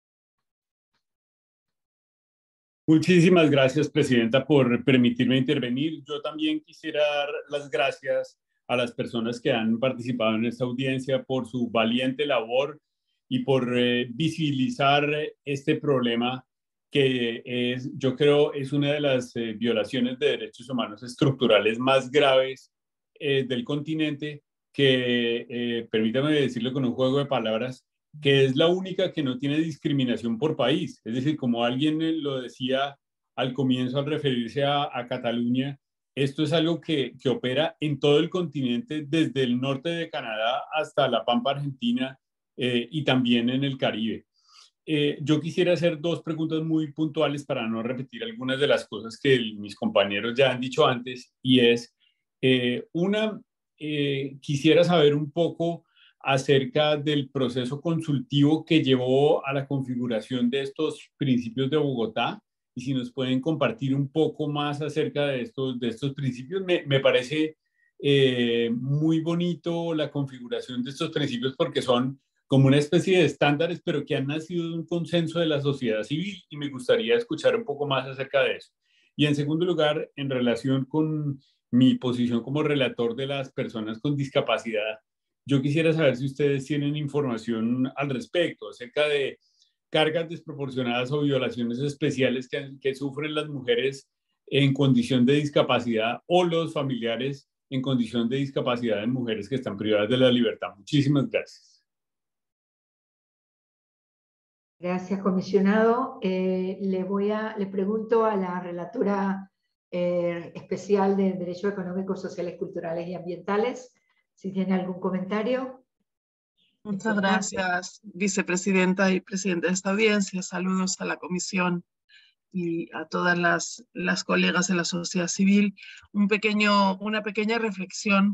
Muchísimas gracias, presidenta, por permitirme intervenir. Yo también quisiera dar las gracias a las personas que han participado en esta audiencia por su valiente labor y por visibilizar este problema que es, yo creo, es una de las violaciones de derechos humanos estructurales más graves del continente, que, permítame decirlo con un juego de palabras, que es la única que no tiene discriminación por país. Es decir, como alguien lo decía al comienzo al referirse a Cataluña, esto es algo que opera en todo el continente, desde el norte de Canadá hasta la Pampa Argentina y también en el Caribe. Yo quisiera hacer dos preguntas muy puntuales para no repetir algunas de las cosas que mis compañeros ya han dicho antes, y es, quisiera saber un poco acerca del proceso consultivo que llevó a la configuración de estos principios de Bogotá, y si nos pueden compartir un poco más acerca de estos principios. Me parece muy bonito la configuración de estos principios porque son como una especie de estándares, pero que han nacido de un consenso de la sociedad civil, y me gustaría escuchar un poco más acerca de eso. Y en segundo lugar, en relación con mi posición como relator de las personas con discapacidad, yo quisiera saber si ustedes tienen información al respecto, acerca de cargas desproporcionadas o violaciones especiales que sufren las mujeres en condición de discapacidad o los familiares en condición de discapacidad de mujeres que están privadas de la libertad. Muchísimas gracias. Gracias, comisionado. Le pregunto a la relatora especial de Derechos Económicos, Sociales, Culturales y Ambientales si tiene algún comentario. Muchas gracias, vicepresidenta y presidenta de esta audiencia. Saludos a la comisión y a todas las colegas de la sociedad civil. Una pequeña reflexión.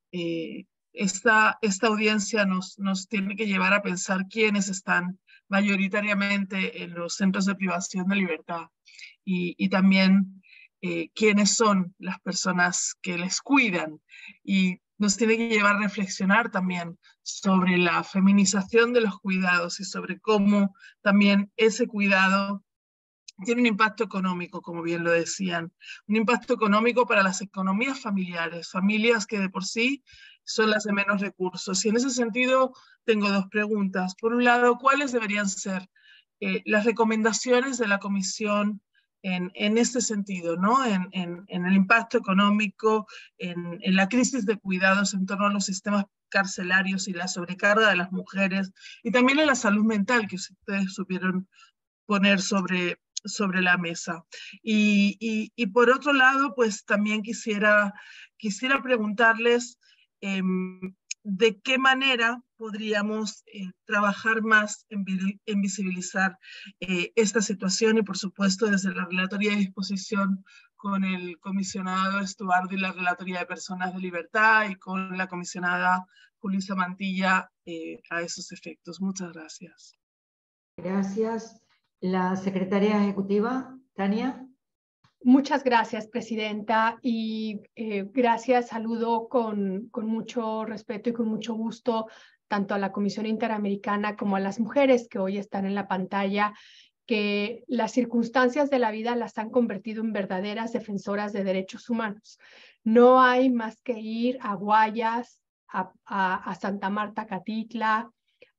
Esta audiencia nos tiene que llevar a pensar quiénes están mayoritariamente en los centros de privación de libertad y también quiénes son las personas que les cuidan, y nos tiene que llevar a reflexionar también sobre la feminización de los cuidados y sobre cómo también ese cuidado tiene un impacto económico, como bien lo decían, un impacto económico para las economías familiares, familias que de por sí son las de menos recursos. Y en ese sentido tengo dos preguntas. Por un lado, ¿cuáles deberían ser las recomendaciones de la Comisión en este sentido, ¿no? en el impacto económico, en la crisis de cuidados en torno a los sistemas carcelarios y la sobrecarga de las mujeres, y también en la salud mental que ustedes supieron poner sobre la mesa? Y por otro lado, pues también quisiera preguntarles de qué manera podríamos trabajar más en visibilizar esta situación, y por supuesto desde la Relatoría de Disposición con el comisionado Estuardo y la Relatoría de Personas de Libertad y con la comisionada Julissa Mantilla a esos efectos. Muchas gracias. Gracias. La secretaria ejecutiva, Tania. Muchas gracias, Presidenta, y gracias, saludo con mucho respeto y con mucho gusto tanto a la Comisión Interamericana como a las mujeres que hoy están en la pantalla, que las circunstancias de la vida las han convertido en verdaderas defensoras de derechos humanos. No hay más que ir a Guayas, a Santa Marta, Catitla,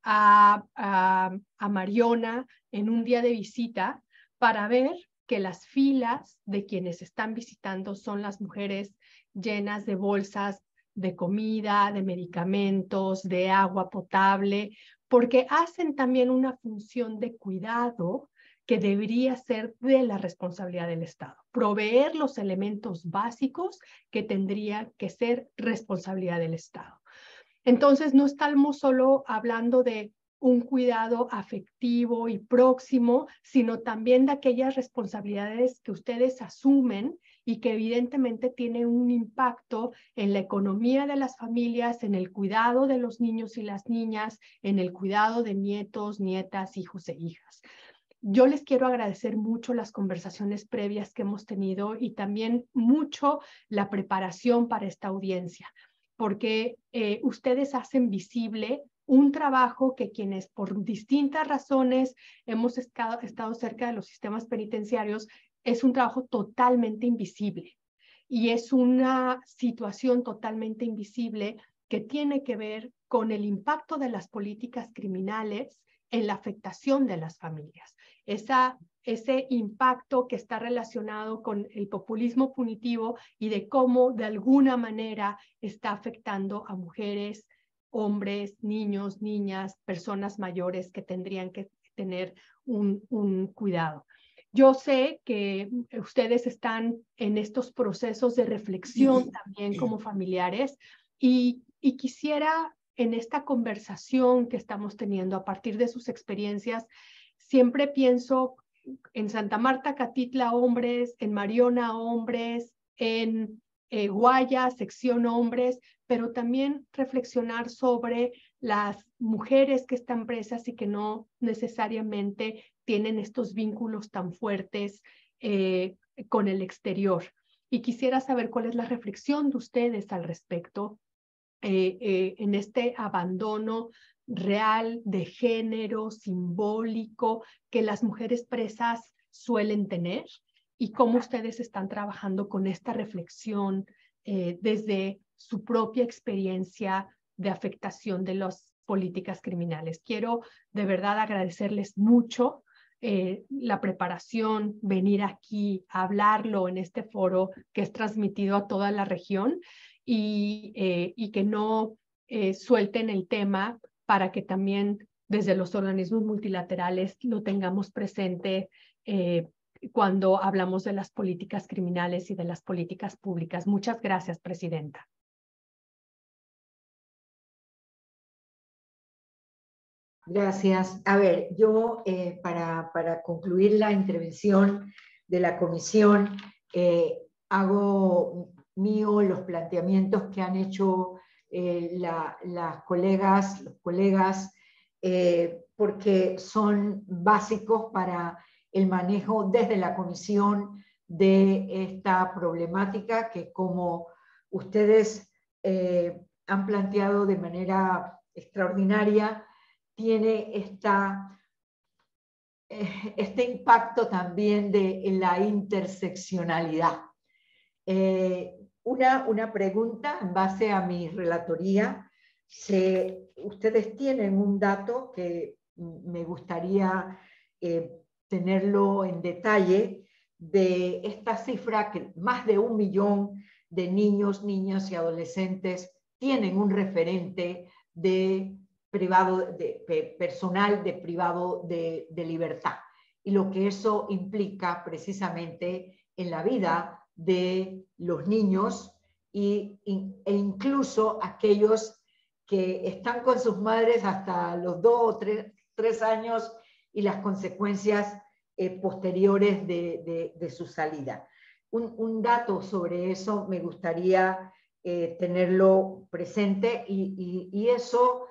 a Mariona en un día de visita para ver que las filas de quienes están visitando son las mujeres llenas de bolsas de comida, de medicamentos, de agua potable, porque hacen también una función de cuidado que debería ser de la responsabilidad del Estado. Proveer los elementos básicos que tendría que ser responsabilidad del Estado. Entonces, no estamos solo hablando de un cuidado afectivo y próximo, sino también de aquellas responsabilidades que ustedes asumen y que evidentemente tienen un impacto en la economía de las familias, en el cuidado de los niños y las niñas, en el cuidado de nietos, nietas, hijos e hijas. Yo les quiero agradecer mucho las conversaciones previas que hemos tenido y también mucho la preparación para esta audiencia, porque ustedes hacen visible un trabajo que quienes por distintas razones hemos estado cerca de los sistemas penitenciarios, es un trabajo totalmente invisible y es una situación totalmente invisible que tiene que ver con el impacto de las políticas criminales en la afectación de las familias. Ese impacto que está relacionado con el populismo punitivo y de cómo de alguna manera está afectando a mujeres, hombres, niños, niñas, personas mayores que tendrían que tener un cuidado. Yo sé que ustedes están en estos procesos de reflexión también como familiares y quisiera en esta conversación que estamos teniendo a partir de sus experiencias, siempre pienso en Santa Marta, Catitla, hombres, en Mariona, hombres, en Guaya, sección hombres, pero también reflexionar sobre las mujeres que están presas y que no necesariamente tienen estos vínculos tan fuertes con el exterior. Y quisiera saber cuál es la reflexión de ustedes al respecto en este abandono real de género, simbólico, que las mujeres presas suelen tener y cómo ustedes están trabajando con esta reflexión desde su propia experiencia de afectación de las políticas criminales. Quiero de verdad agradecerles mucho la preparación, venir aquí a hablarlo en este foro que es transmitido a toda la región y que no suelten el tema para que también desde los organismos multilaterales lo tengamos presente cuando hablamos de las políticas criminales y de las políticas públicas. Muchas gracias, Presidenta. Gracias. A ver, yo para concluir la intervención de la comisión, hago mío los planteamientos que han hecho las colegas, los colegas, porque son básicos para el manejo desde la comisión de esta problemática que, como ustedes han planteado de manera extraordinaria, tiene este impacto también de la interseccionalidad. Una pregunta en base a mi relatoría. Ustedes tienen un dato que me gustaría tenerlo en detalle de esta cifra, que más de 1 millón de niños, niñas y adolescentes tienen un referente de personal de privado de libertad, y lo que eso implica precisamente en la vida de los niños e incluso aquellos que están con sus madres hasta los 2 o 3 años y las consecuencias posteriores de su salida. Un dato sobre eso me gustaría tenerlo presente y eso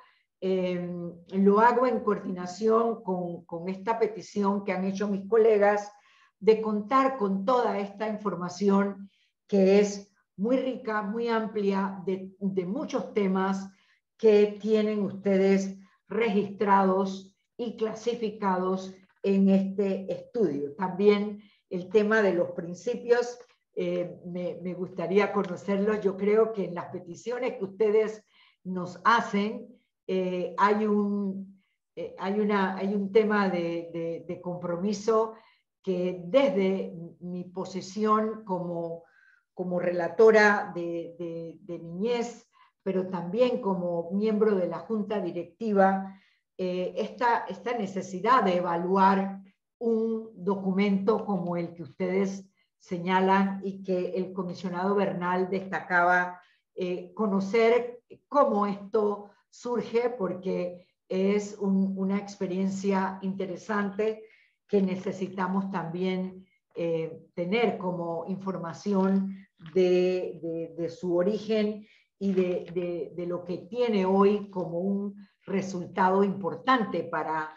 lo hago en coordinación con esta petición que han hecho mis colegas de contar con toda esta información que es muy rica, muy amplia, de muchos temas que tienen ustedes registrados y clasificados en este estudio. También el tema de los principios, me gustaría conocerlos. Yo creo que en las peticiones que ustedes nos hacen hay un tema de compromiso que desde mi posición como relatora de niñez, pero también como miembro de la Junta Directiva, esta necesidad de evaluar un documento como el que ustedes señalan y que el comisionado Bernal destacaba, conocer cómo esto surge, porque es una experiencia interesante que necesitamos también tener como información de su origen y de lo que tiene hoy como un resultado importante para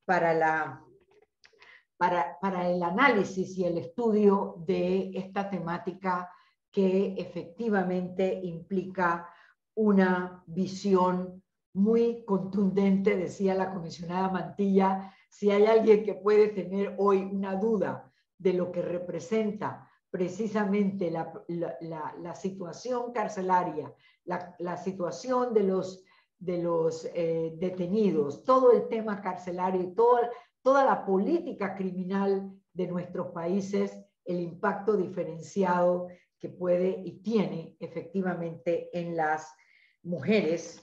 el análisis y el estudio de esta temática que efectivamente implica una visión muy contundente. Decía la comisionada Mantilla, si hay alguien que puede tener hoy una duda de lo que representa precisamente la situación carcelaria, la situación de los detenidos, todo el tema carcelario y toda la política criminal de nuestros países, el impacto diferenciado que puede y tiene efectivamente en las mujeres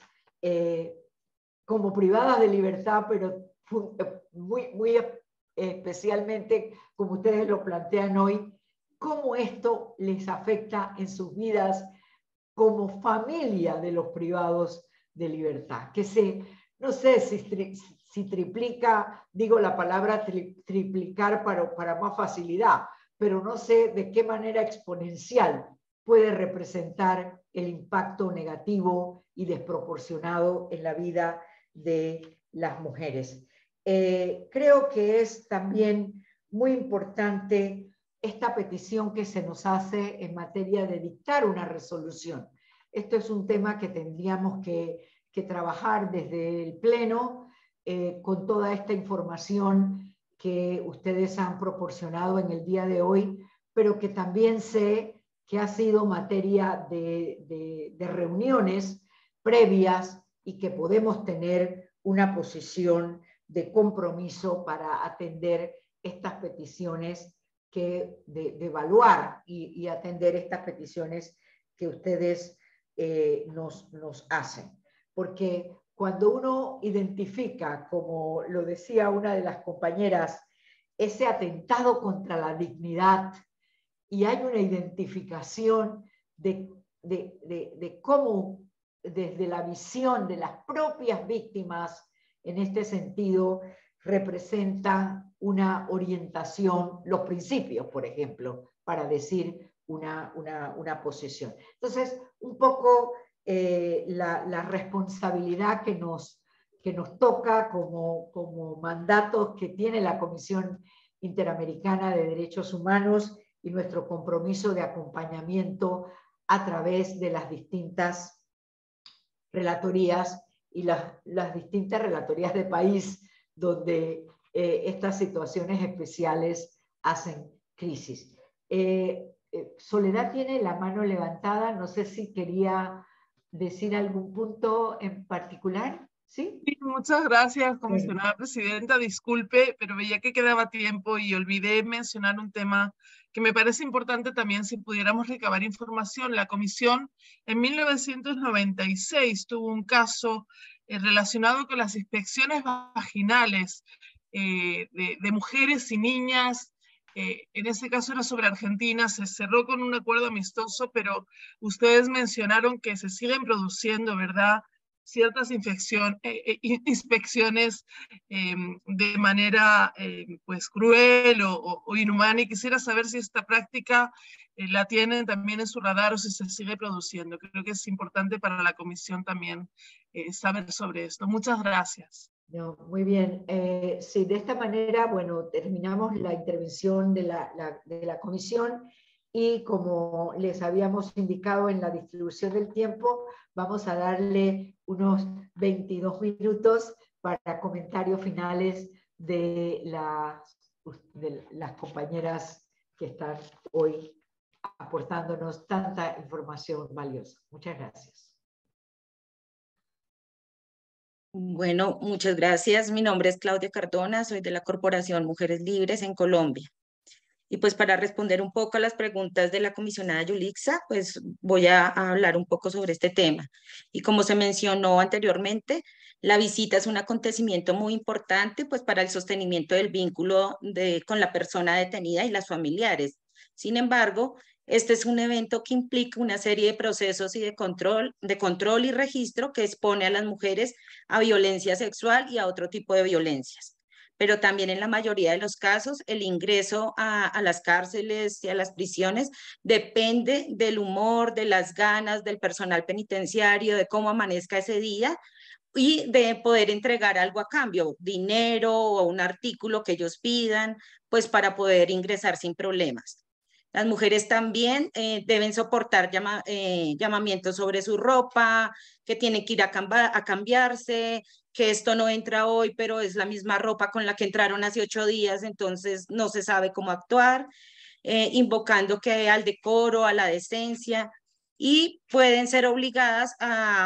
como privadas de libertad, pero muy especialmente, como ustedes lo plantean hoy, cómo esto les afecta en sus vidas como familia de los privados de libertad, que no sé si triplica, digo la palabra triplicar para más facilidad, pero no sé de qué manera exponencial puede representar el impacto negativo y desproporcionado en la vida de las mujeres. Creo que es también muy importante esta petición que se nos hace en materia de dictar una resolución. Esto es un tema que tendríamos que trabajar desde el Pleno con toda esta información que ustedes han proporcionado en el día de hoy, pero que también sé que ha sido materia de reuniones previas y que podemos tener una posición de compromiso para atender estas peticiones, de evaluar y atender estas peticiones que ustedes nos hacen. Porque cuando uno identifica, como lo decía una de las compañeras, ese atentado contra la dignidad, y hay una identificación de cómo desde la visión de las propias víctimas, en este sentido, representa una orientación, los principios, por ejemplo, para decir una posición. Entonces, un poco la responsabilidad que nos toca como mandatos que tiene la Comisión Interamericana de Derechos Humanos y nuestro compromiso de acompañamiento a través de las distintas relatorías y las distintas relatorías de país donde estas situaciones especiales hacen crisis. Soledad tiene la mano levantada, no sé si quería decir algún punto en particular. ¿Sí? Sí, muchas gracias, comisionada presidenta. Disculpe, pero veía que quedaba tiempo y olvidé mencionar un tema que me parece importante también si pudiéramos recabar información. La comisión en 1996 tuvo un caso relacionado con las inspecciones vaginales de mujeres y niñas. En ese caso era sobre Argentina, se cerró con un acuerdo amistoso, pero ustedes mencionaron que se siguen produciendo, ¿verdad?, ciertas inspecciones de manera pues cruel o inhumana, y quisiera saber si esta práctica la tienen también en su radar o si se sigue produciendo. Creo que es importante para la comisión también saber sobre esto. Muchas gracias. No, muy bien. Sí, de esta manera, bueno, terminamos la intervención de la comisión y como les habíamos indicado en la distribución del tiempo, vamos a darle unos 22 minutos para comentarios finales de las compañeras que están hoy aportándonos tanta información valiosa. Muchas gracias. Bueno, muchas gracias. Mi nombre es Claudia Cardona, soy de la Corporación Mujeres Libres en Colombia. Y pues para responder un poco a las preguntas de la comisionada Yulixa, pues voy a hablar un poco sobre este tema. Y como se mencionó anteriormente, la visita es un acontecimiento muy importante pues para el sostenimiento del vínculo con la persona detenida y las familiares. Sin embargo, este es un evento que implica una serie de procesos y de control y registro que expone a las mujeres a violencia sexual y a otro tipo de violencias. Pero también en la mayoría de los casos el ingreso a las cárceles y a las prisiones depende del humor, de las ganas del personal penitenciario, de cómo amanezca ese día y de poder entregar algo a cambio, dinero o un artículo que ellos pidan, pues para poder ingresar sin problemas. Las mujeres también deben soportar llamamientos sobre su ropa, que tienen que ir a cambiarse, que esto no entra hoy, pero es la misma ropa con la que entraron hace 8 días, entonces no se sabe cómo actuar, invocando que al decoro, a la decencia, y pueden ser obligadas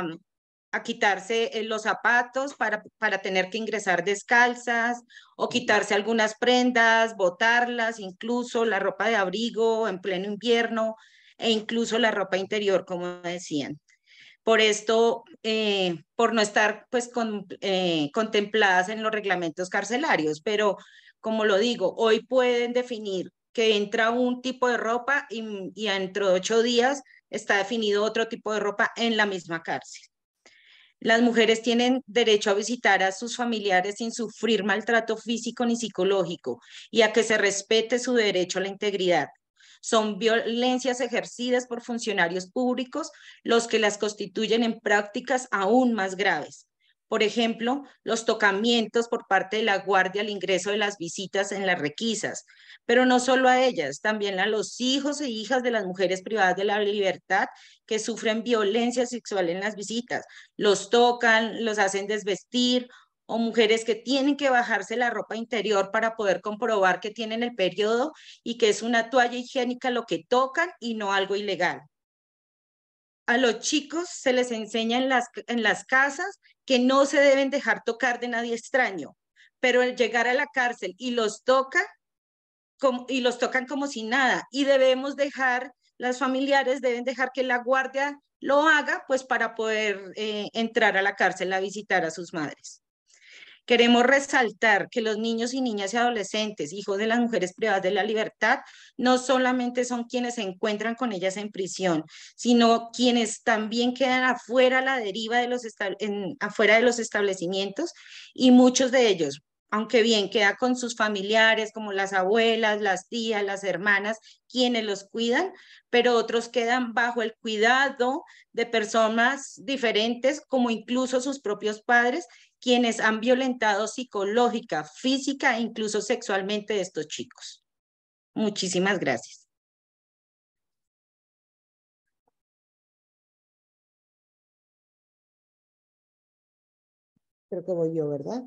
a quitarse los zapatos para tener que ingresar descalzas o quitarse algunas prendas, botarlas, incluso la ropa de abrigo en pleno invierno e incluso la ropa interior, como decían. Por esto, por no estar pues contempladas en los reglamentos carcelarios, pero como lo digo, hoy pueden definir que entra un tipo de ropa y dentro de 8 días está definido otro tipo de ropa en la misma cárcel. Las mujeres tienen derecho a visitar a sus familiares sin sufrir maltrato físico ni psicológico y a que se respete su derecho a la integridad. Son violencias ejercidas por funcionarios públicos los que las constituyen en prácticas aún más graves. Por ejemplo, los tocamientos por parte de la guardia al ingreso de las visitas en las requisas, pero no solo a ellas, también a los hijos e hijas de las mujeres privadas de la libertad que sufren violencia sexual en las visitas. Los tocan, los hacen desvestir, o mujeres que tienen que bajarse la ropa interior para poder comprobar que tienen el periodo y que es una toalla higiénica lo que tocan y no algo ilegal. A los chicos se les enseña en las casas que no se deben dejar tocar de nadie extraño, pero al llegar a la cárcel y los tocan como si nada, y las familiares deben dejar que la guardia lo haga, pues para poder entrar a la cárcel a visitar a sus madres. Queremos resaltar que los niños y niñas y adolescentes, hijos de las mujeres privadas de la libertad, no solamente son quienes se encuentran con ellas en prisión, sino quienes también quedan afuera a la deriva afuera de los establecimientos, y muchos de ellos, aunque bien queda con sus familiares como las abuelas, las tías, las hermanas, quienes los cuidan, pero otros quedan bajo el cuidado de personas diferentes, como incluso sus propios padres, quienes han violentado psicológica, física e incluso sexualmente a estos chicos. Muchísimas gracias. Creo que voy yo, ¿verdad?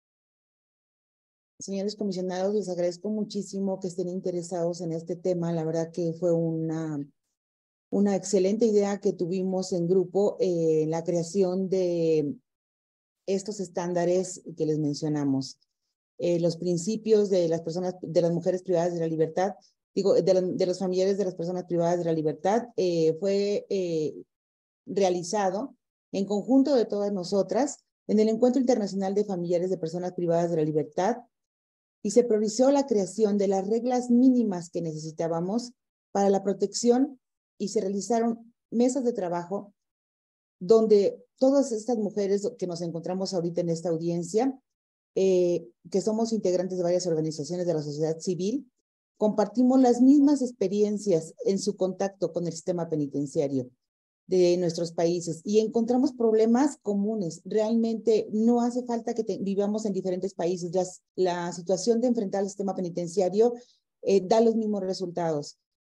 Señores comisionados, les agradezco muchísimo que estén interesados en este tema. La verdad que fue una excelente idea que tuvimos en grupo en la creación de estos estándares que les mencionamos. Los principios de las personas, de las mujeres privadas de la libertad, de los familiares de las personas privadas de la libertad, fue realizado en conjunto de todas nosotras en el Encuentro Internacional de Familiares de Personas Privadas de la Libertad, y se priorizó la creación de las reglas mínimas que necesitábamos para la protección, y se realizaron mesas de trabajo donde todas estas mujeres que nos encontramos ahorita en esta audiencia, que somos integrantes de varias organizaciones de la sociedad civil, compartimos las mismas experiencias en su contacto con el sistema penitenciario. de nuestros países y encontramos problemas comunes. Realmente no hace falta que vivamos en diferentes países. La situación de enfrentar el sistema penitenciario da los mismos resultados.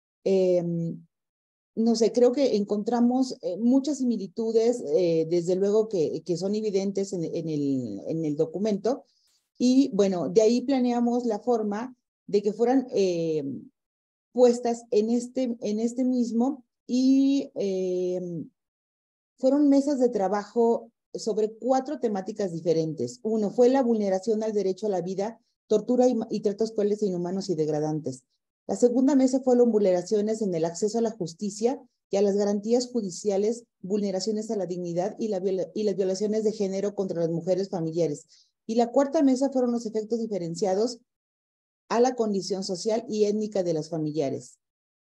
No sé, creo que encontramos muchas similitudes, desde luego que son evidentes en el documento. Y bueno, de ahí planeamos la forma de que fueran puestas en este mismo, y fueron mesas de trabajo sobre 4 temáticas diferentes. Uno fue la vulneración al derecho a la vida, tortura y tratos crueles, inhumanos y degradantes. La segunda mesa fue las vulneraciones en el acceso a la justicia y a las garantías judiciales, vulneraciones a la dignidad y las violaciones de género contra las mujeres familiares. Y la cuarta mesa fueron los efectos diferenciados a la condición social y étnica de las familiares.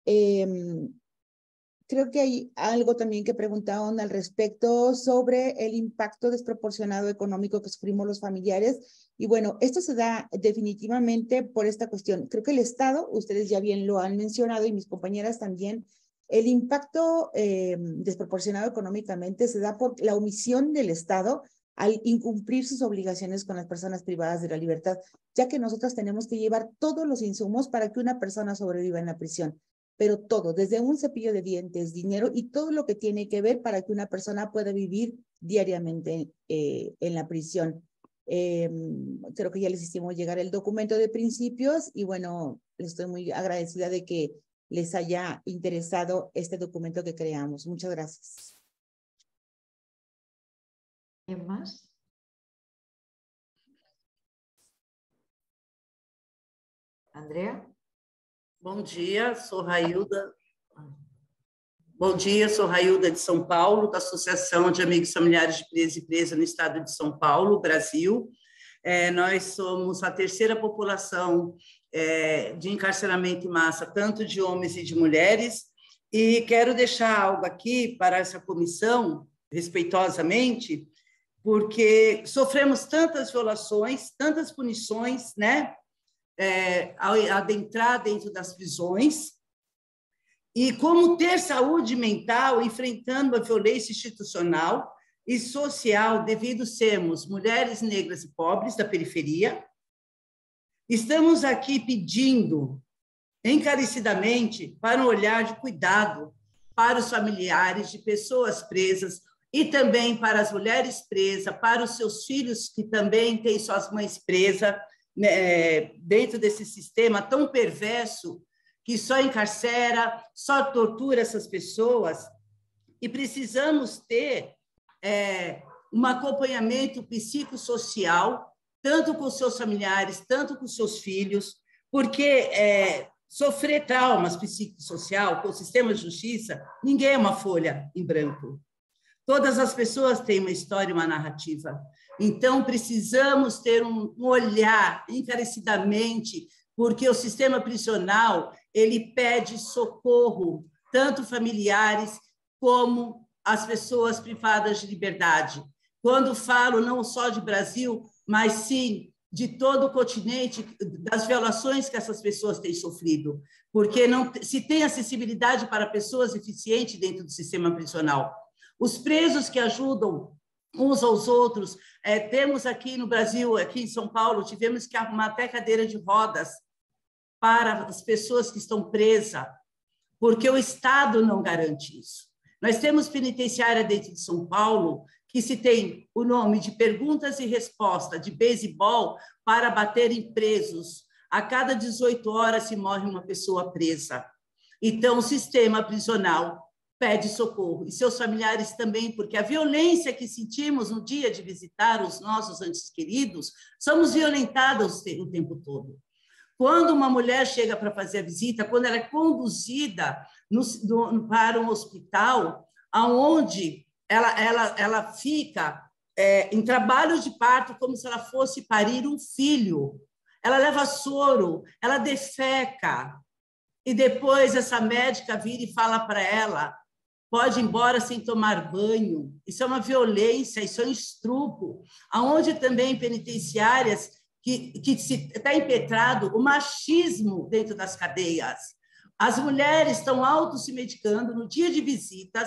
Creo que hay algo también que preguntaron al respecto sobre el impacto desproporcionado económico que sufrimos los familiares. Y bueno, esto se da definitivamente por esta cuestión. Creo que el Estado, ustedes ya bien lo han mencionado y mis compañeras también, el impacto desproporcionado económicamente se da por la omisión del Estado al incumplir sus obligaciones con las personas privadas de la libertad, ya que nosotras tenemos que llevar todos los insumos para que una persona sobreviva en la prisión. Pero todo, desde un cepillo de dientes, dinero y todo lo que tiene que ver para que una persona pueda vivir diariamente en la prisión. Creo que ya les hicimos llegar el documento de principios y bueno, les estoy muy agradecida de que les haya interesado este documento que creamos. Muchas gracias. ¿Quién más? Andrea? Bom dia, sou Railda. Bom dia, sou Railda de São Paulo, da Associação de Amigos Familiares de Presos e Presas no Estado de São Paulo, Brasil. Nós somos a terceira população de encarceramento em massa, tanto de homens e de mulheres, e quero deixar algo aqui para essa comissão, respeitosamente, porque sofremos tantas violações, tantas punições, né? Ao adentrar dentro das prisões, e como ter saúde mental enfrentando a violência institucional e social devido sermos mulheres negras e pobres da periferia. Estamos aqui pedindo encarecidamente para um olhar de cuidado para os familiares de pessoas presas e também para as mulheres presas, para os seus filhos que também têm suas mães presas, dentro desse sistema tão perverso que só encarcera, só tortura essas pessoas, e precisamos ter um acompanhamento psicossocial, tanto com seus familiares, tanto com seus filhos, porque sofrer traumas psicossocial com o sistema de justiça, ninguém é uma folha em branco. Todas as pessoas têm uma história, uma narrativa. Então, precisamos ter um olhar encarecidamente, porque o sistema prisional, ele pede socorro, tanto familiares como as pessoas privadas de liberdade. Quando falo não só de Brasil, mas sim de todo o continente, das violações que essas pessoas têm sofrido, porque não se tem acessibilidade para pessoas deficientes dentro do sistema prisional. Os presos que ajudam uns aos outros, temos aqui no Brasil, aqui em São Paulo, tivemos que arrumar até cadeira de rodas para as pessoas que estão presas, porque o Estado não garante isso. Nós temos penitenciária dentro de São Paulo que se tem o nome de perguntas e respostas de beisebol para bater em presos. A cada 18 horas se morre uma pessoa presa. Então, o sistema prisional pede socorro, e seus familiares também, porque a violência que sentimos no dia de visitar os nossos entes queridos, somos violentadas o tempo todo. Quando uma mulher chega para fazer a visita, quando ela é conduzida para um hospital, onde ela fica em trabalho de parto, como se ela fosse parir um filho, ela leva soro, ela defeca, e depois essa médica vira e fala para ela: pode ir embora sem tomar banho. Isso é uma violência, isso é um estupro. Aonde também penitenciárias que se está impetrado o machismo dentro das cadeias. As mulheres estão se medicando no dia de visitas,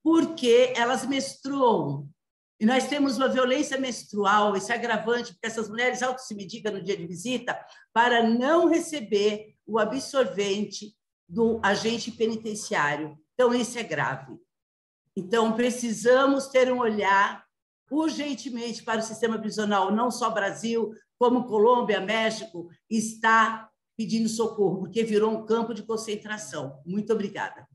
porque elas menstruam. E nós temos uma violência menstrual, esse agravante, porque essas mulheres auto se medicam no dia de visita para não receber o absorvente do agente penitenciário. Então, isso é grave. Então, precisamos ter um olhar urgentemente para o sistema prisional, não só Brasil, como Colômbia, México, está pedindo socorro, porque virou um campo de concentração. Muito obrigada.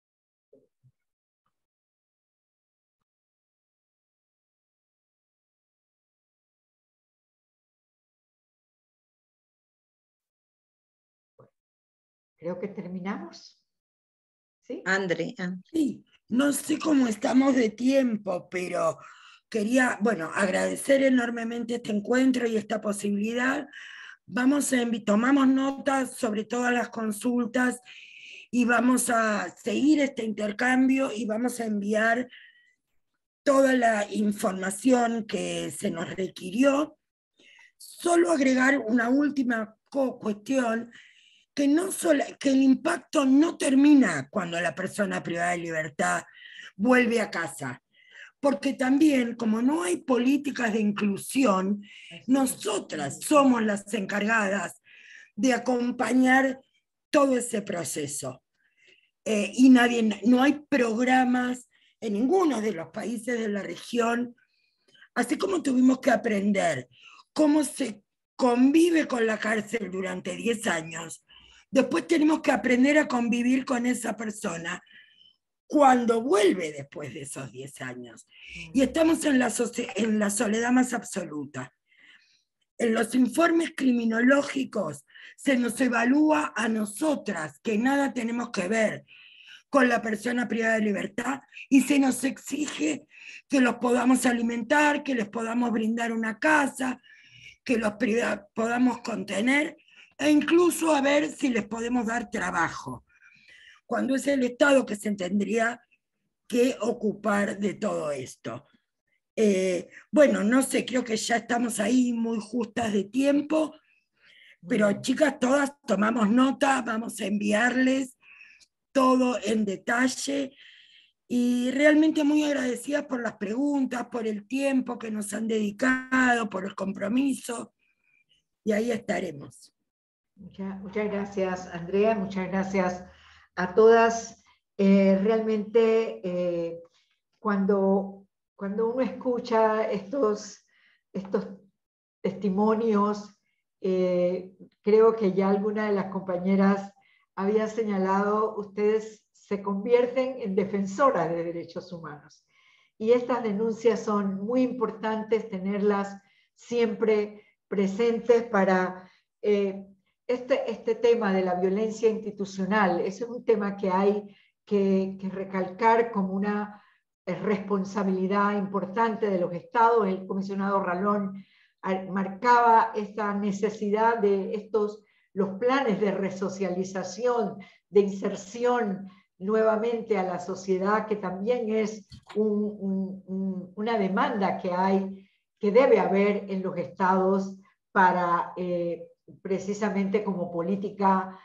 Creo que terminamos. ¿Sí? Andrea. Sí, no sé cómo estamos de tiempo, pero quería, bueno, agradecer enormemente este encuentro y esta posibilidad. Tomamos notas sobre todas las consultas y vamos a seguir este intercambio y vamos a enviar toda la información que se nos requirió. Solo agregar una última cuestión, que el impacto no termina cuando la persona privada de libertad vuelve a casa, porque también, como no hay políticas de inclusión, nosotras somos las encargadas de acompañar todo ese proceso. Y no hay programas en ninguno de los países de la región, así como tuvimos que aprender cómo se convive con la cárcel durante 10 años, después tenemos que aprender a convivir con esa persona cuando vuelve después de esos 10 años. Y estamos en la soledad más absoluta. En los informes criminológicos se nos evalúa a nosotras, que nada tenemos que ver con la persona privada de libertad, y se nos exige que los podamos alimentar, que les podamos brindar una casa, que los podamos contener, e incluso a ver si les podemos dar trabajo, cuando es el Estado que se tendría que ocupar de todo esto. Bueno, no sé, creo que ya estamos ahí muy justas de tiempo, pero chicas, todas tomamos nota, vamos a enviarles todo en detalle, y realmente muy agradecidas por las preguntas, por el tiempo que nos han dedicado, por el compromiso, y ahí estaremos. Muchas gracias, Andrea, muchas gracias a todas. Realmente, cuando uno escucha estos testimonios, creo que ya alguna de las compañeras había señalado, ustedes se convierten en defensoras de derechos humanos. Y estas denuncias son muy importantes tenerlas siempre presentes para este tema de la violencia institucional. Ese es un tema que hay que recalcar como una responsabilidad importante de los estados. El comisionado Ralón marcaba esta necesidad de los planes de resocialización, de inserción nuevamente a la sociedad, que también es una demanda que debe haber en los estados para precisamente como política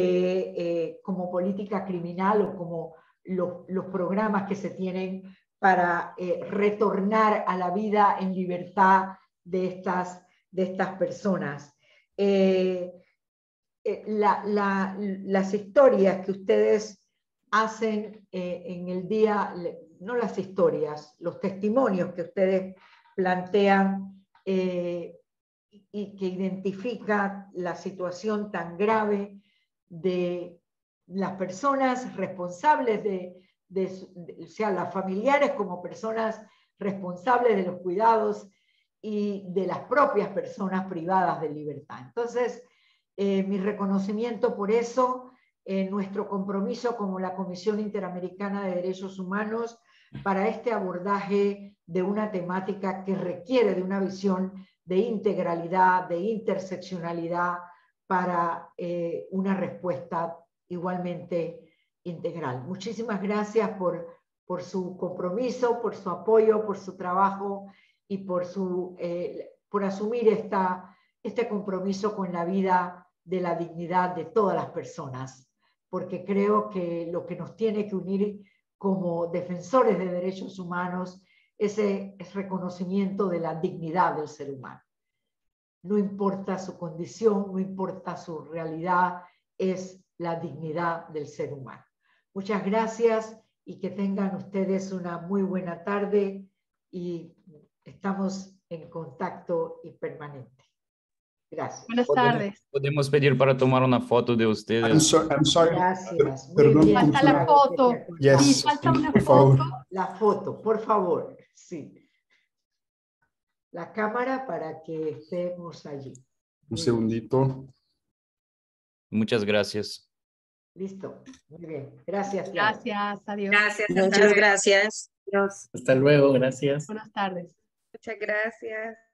criminal, o como los programas que se tienen para retornar a la vida en libertad de estas personas. Las historias que ustedes hacen en el día, no las historias, los testimonios que ustedes plantean y que identifican la situación tan grave de las personas responsables o sea, las familiares como personas responsables de los cuidados y de las propias personas privadas de libertad. Entonces, mi reconocimiento por eso, nuestro compromiso como la Comisión Interamericana de Derechos Humanos para este abordaje de una temática que requiere de una visión de integralidad, de interseccionalidad, para una respuesta igualmente integral. Muchísimas gracias por su compromiso, por su apoyo, por su trabajo y por asumir este compromiso con la vida, de la dignidad de todas las personas, porque creo que lo que nos tiene que unir como defensores de derechos humanos, ese es reconocimiento de la dignidad del ser humano. No importa su condición, no importa su realidad, es la dignidad del ser humano. Muchas gracias y que tengan ustedes una muy buena tarde y estamos en contacto y permanente. Gracias. Buenas tardes. Podemos pedir para tomar una foto de ustedes. I'm sorry. Gracias. Muy Perdón, bien. Falta la foto. Yes, Sí, falta una por favor. foto. La foto, por favor. Sí. La cámara para que estemos allí. Un segundito. Muchas gracias. Listo. Muy bien. Gracias. Gracias. Adiós. Gracias. Muchas gracias. Adiós. Hasta luego, gracias. Buenas tardes. Muchas gracias.